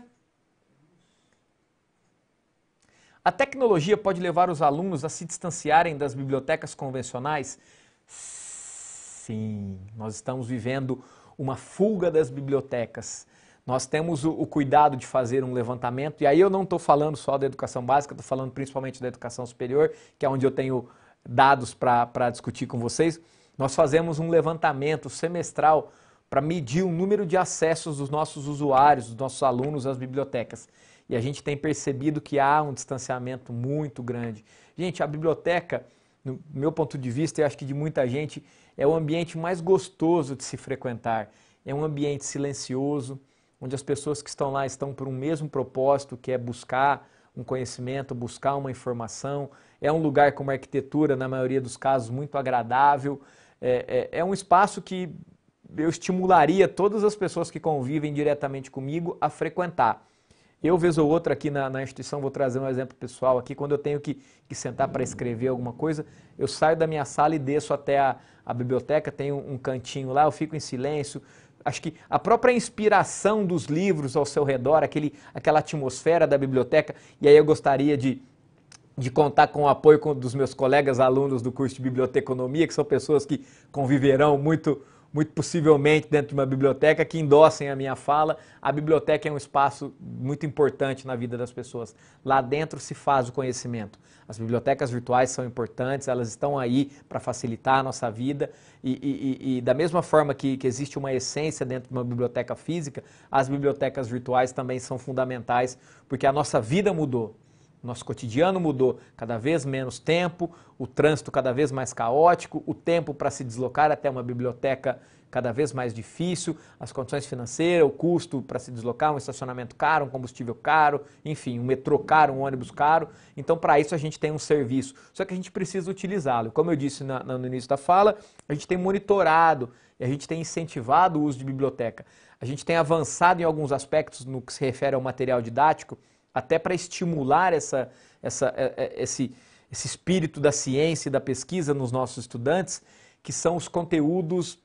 A tecnologia pode levar os alunos a se distanciarem das bibliotecas convencionais? Sim, nós estamos vivendo uma fuga das bibliotecas. Nós temos o, o cuidado de fazer um levantamento, e aí eu não estou falando só da educação básica, estou falando principalmente da educação superior, que é onde eu tenho dados para discutir com vocês. Nós fazemos um levantamento semestral para medir o número de acessos dos nossos usuários, dos nossos alunos às bibliotecas. E a gente tem percebido que há um distanciamento muito grande. Gente, a biblioteca, no meu ponto de vista, eu acho que de muita gente, é o ambiente mais gostoso de se frequentar. É um ambiente silencioso, onde as pessoas que estão lá estão por um mesmo propósito, que é buscar um conhecimento, buscar uma informação. É um lugar com uma arquitetura, na maioria dos casos, muito agradável. É, é, é um espaço que eu estimularia todas as pessoas que convivem diretamente comigo a frequentar. Eu, vez ou outra, aqui na, na instituição, vou trazer um exemplo pessoal aqui, quando eu tenho que, que sentar para escrever alguma coisa, eu saio da minha sala e desço até a, a biblioteca, tem um, um cantinho lá, eu fico em silêncio. Acho que a própria inspiração dos livros ao seu redor, aquele, aquela atmosfera da biblioteca, e aí eu gostaria de, de contar com o apoio dos meus colegas alunos do curso de Biblioteconomia, que são pessoas que conviverão muito muito possivelmente dentro de uma biblioteca, que endossem a minha fala. A biblioteca é um espaço muito importante na vida das pessoas. Lá dentro se faz o conhecimento. As bibliotecas virtuais são importantes, elas estão aí para facilitar a nossa vida e, e, e da mesma forma que, que existe uma essência dentro de uma biblioteca física, as bibliotecas virtuais também são fundamentais, porque a nossa vida mudou. Nosso cotidiano mudou, cada vez menos tempo, o trânsito cada vez mais caótico, o tempo para se deslocar até uma biblioteca cada vez mais difícil, as condições financeiras, o custo para se deslocar, um estacionamento caro, um combustível caro, enfim, um metrô caro, um ônibus caro. Então, para isso a gente tem um serviço, só que a gente precisa utilizá-lo. Como eu disse na, no início da fala, a gente tem monitorado e a gente tem incentivado o uso de biblioteca. A gente tem avançado em alguns aspectos no que se refere ao material didático, até para estimular essa, essa, esse, esse espírito da ciência e da pesquisa nos nossos estudantes, que são os conteúdos,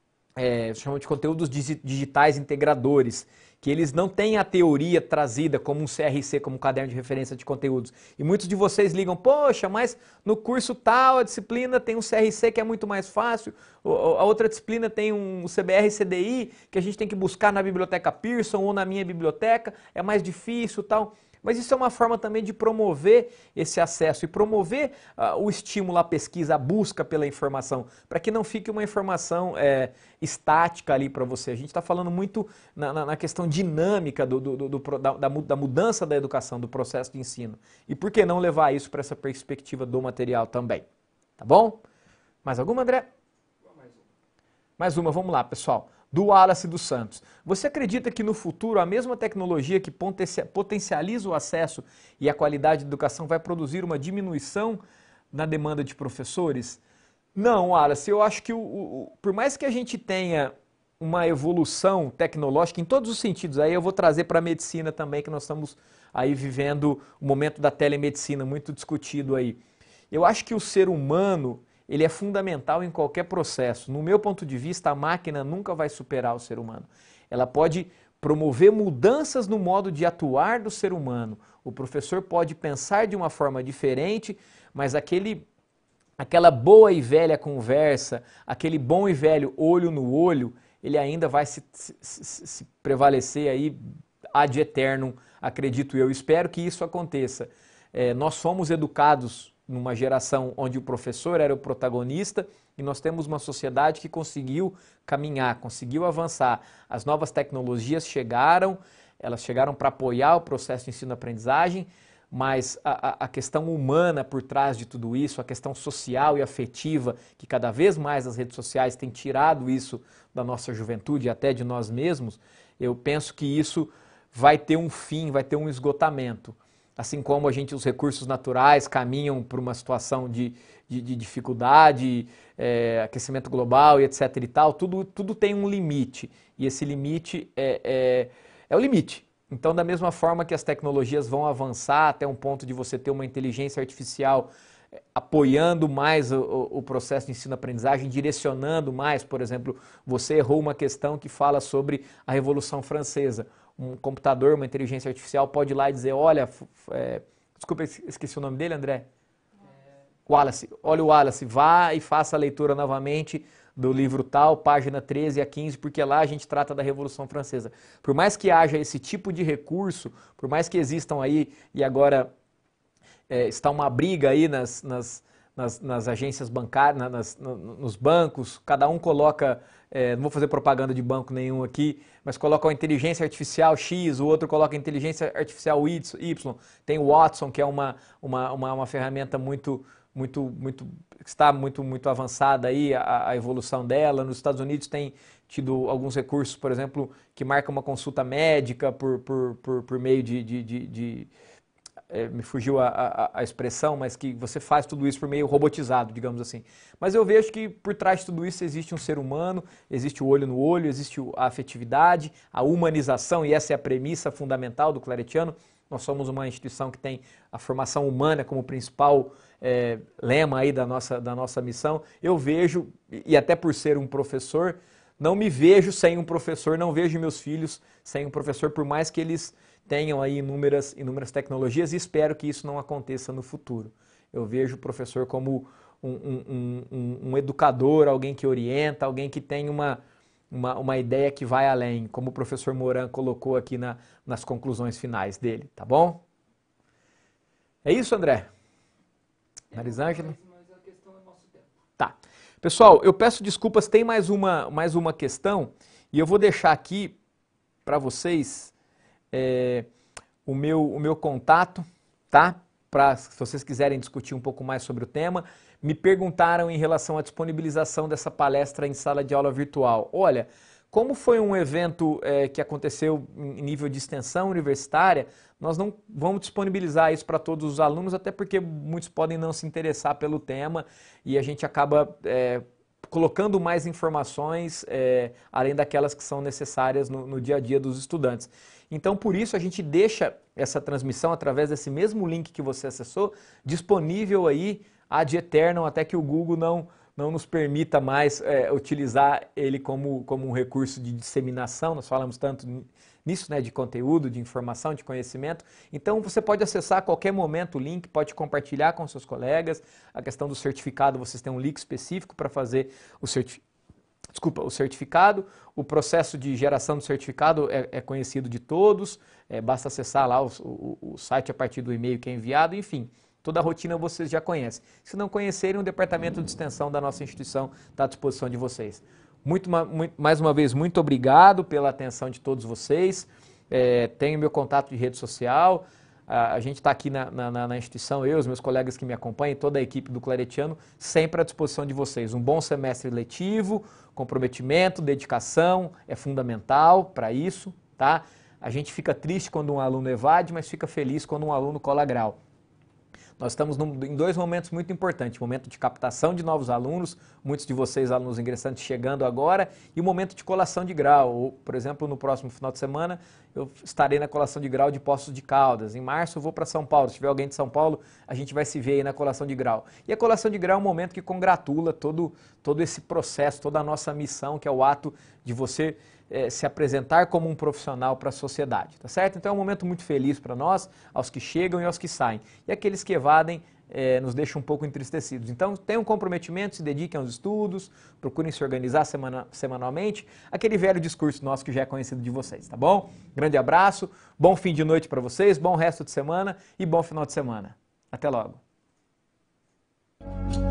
é, chamam de conteúdos digitais integradores, que eles não têm a teoria trazida como um C R C, como um caderno de referência de conteúdos. E muitos de vocês ligam, poxa, mas no curso tal, a disciplina tem um C R C que é muito mais fácil, a outra disciplina tem um C B R C D I, que a gente tem que buscar na biblioteca Pearson ou na minha biblioteca, é mais difícil e tal. Mas isso é uma forma também de promover esse acesso e promover uh, o estímulo à pesquisa, a busca pela informação, para que não fique uma informação é, estática ali para você. A gente está falando muito na, na, na questão dinâmica do, do, do, do, da, da mudança da educação, do processo de ensino. E por que não levar isso para essa perspectiva do material também? Tá bom? Mais alguma, André? Mais uma. Mais uma, vamos lá, pessoal. Do Wallace dos Santos. Você acredita que no futuro a mesma tecnologia que potencializa o acesso e a qualidade de educação vai produzir uma diminuição na demanda de professores? Não, Wallace, eu acho que o, o, por mais que a gente tenha uma evolução tecnológica em todos os sentidos, aí eu vou trazer para a medicina também, que nós estamos aí vivendo o momento da telemedicina, muito discutido aí. Eu acho que o ser humano, ele é fundamental em qualquer processo. No meu ponto de vista, a máquina nunca vai superar o ser humano. Ela pode promover mudanças no modo de atuar do ser humano. O professor pode pensar de uma forma diferente, mas aquele, aquela boa e velha conversa, aquele bom e velho olho no olho, ele ainda vai se, se, se, se prevalecer aí ad eternum, acredito eu. Espero que isso aconteça. É, nós fomos educados numa geração onde o professor era o protagonista e nós temos uma sociedade que conseguiu caminhar, conseguiu avançar. As novas tecnologias chegaram, elas chegaram para apoiar o processo de ensino-aprendizagem, mas a, a questão humana por trás de tudo isso, a questão social e afetiva, que cada vez mais as redes sociais têm tirado isso da nossa juventude e até de nós mesmos, eu penso que isso vai ter um fim, vai ter um esgotamento. Assim como a gente, os recursos naturais caminham para uma situação de, de, de dificuldade, é, aquecimento global e etc e tal, tudo, tudo tem um limite. E esse limite é, é, é o limite. Então, da mesma forma que as tecnologias vão avançar até um ponto de você ter uma inteligência artificial apoiando mais o, o processo de ensino-aprendizagem, direcionando mais, por exemplo, você errou uma questão que fala sobre a Revolução Francesa. Um computador, uma inteligência artificial pode ir lá e dizer, olha, é, desculpa, esqueci o nome dele, André? É... Wallace. Olha o Wallace, vá e faça a leitura novamente do livro tal, página treze a quinze, porque lá a gente trata da Revolução Francesa. Por mais que haja esse tipo de recurso, por mais que existam aí, e agora é, está uma briga aí nas, nas, nas, nas agências bancárias, nas, nos bancos, cada um coloca... É, não vou fazer propaganda de banco nenhum aqui, mas coloca a inteligência artificial X, o outro coloca a inteligência artificial Y. Tem o Watson, que é uma, uma, uma, uma ferramenta muito, muito, muito, está muito, muito avançada aí, a, a evolução dela. Nos Estados Unidos tem tido alguns recursos, por exemplo, que marcam uma consulta médica por, por, por, por meio de... de, de, de É, me fugiu a, a, a expressão, mas que você faz tudo isso por meio robotizado, digamos assim. Mas eu vejo que por trás de tudo isso existe um ser humano, existe o olho no olho, existe a afetividade, a humanização, e essa é a premissa fundamental do Claretiano. Nós somos uma instituição que tem a formação humana como principal é, lema aí da nossa, da nossa missão. Eu vejo, e até por ser um professor, não me vejo sem um professor, não vejo meus filhos sem um professor, por mais que eles tenham aí inúmeras, inúmeras tecnologias, e espero que isso não aconteça no futuro. Eu vejo o professor como um, um, um, um educador, alguém que orienta, alguém que tem uma, uma, uma ideia que vai além, como o professor Moran colocou aqui na, nas conclusões finais dele, tá bom? É isso, André? Marisângela? Mas a questão é nosso tempo. Tá. Pessoal, eu peço desculpas, tem mais uma, mais uma questão, e eu vou deixar aqui para vocês... É, o, meu, o meu contato, tá? para, se vocês quiserem discutir um pouco mais sobre o tema. Me perguntaram em relação à disponibilização dessa palestra em sala de aula virtual. Olha, como foi um evento é, que aconteceu em nível de extensão universitária, nós não vamos disponibilizar isso para todos os alunos, até porque muitos podem não se interessar pelo tema e a gente acaba é, colocando mais informações, é, além daquelas que são necessárias no, no dia a dia dos estudantes. Então, por isso, a gente deixa essa transmissão, através desse mesmo link que você acessou, disponível aí ad eternum, até que o Google não, não nos permita mais é, utilizar ele como, como um recurso de disseminação. Nós falamos tanto nisso, né, de conteúdo, de informação, de conhecimento. Então, você pode acessar a qualquer momento o link, pode compartilhar com seus colegas. A questão do certificado, vocês têm um link específico para fazer o certificado. Desculpa, o certificado, o processo de geração do certificado é, é conhecido de todos, é, basta acessar lá o, o, o site a partir do e-mail que é enviado, enfim, toda a rotina vocês já conhecem. Se não conhecerem, o departamento de extensão da nossa instituição está à disposição de vocês. Muito, muito, mais uma vez, muito obrigado pela atenção de todos vocês, é, tenho meu contato de rede social. A gente está aqui na, na, na instituição, eu, os meus colegas que me acompanham, toda a equipe do Claretiano, sempre à disposição de vocês. Um bom semestre letivo, comprometimento, dedicação, é fundamental para isso, tá? A gente fica triste quando um aluno evade, mas fica feliz quando um aluno cola grau. Nós estamos num, em dois momentos muito importantes, o momento de captação de novos alunos, muitos de vocês alunos ingressantes chegando agora, e o momento de colação de grau. Ou, por exemplo, no próximo final de semana eu estarei na colação de grau de Poços de Caldas. Em março eu vou para São Paulo, se tiver alguém de São Paulo, a gente vai se ver aí na colação de grau. E a colação de grau é um momento que congratula todo, todo esse processo, toda a nossa missão, que é o ato de você É, se apresentar como um profissional para a sociedade, tá certo? Então é um momento muito feliz para nós, aos que chegam e aos que saem. E aqueles que evadem é, nos deixam um pouco entristecidos. Então tenham um comprometimento, se dediquem aos estudos, procurem se organizar semana, semanalmente, aquele velho discurso nosso que já é conhecido de vocês, tá bom? Grande abraço, bom fim de noite para vocês, bom resto de semana e bom final de semana. Até logo.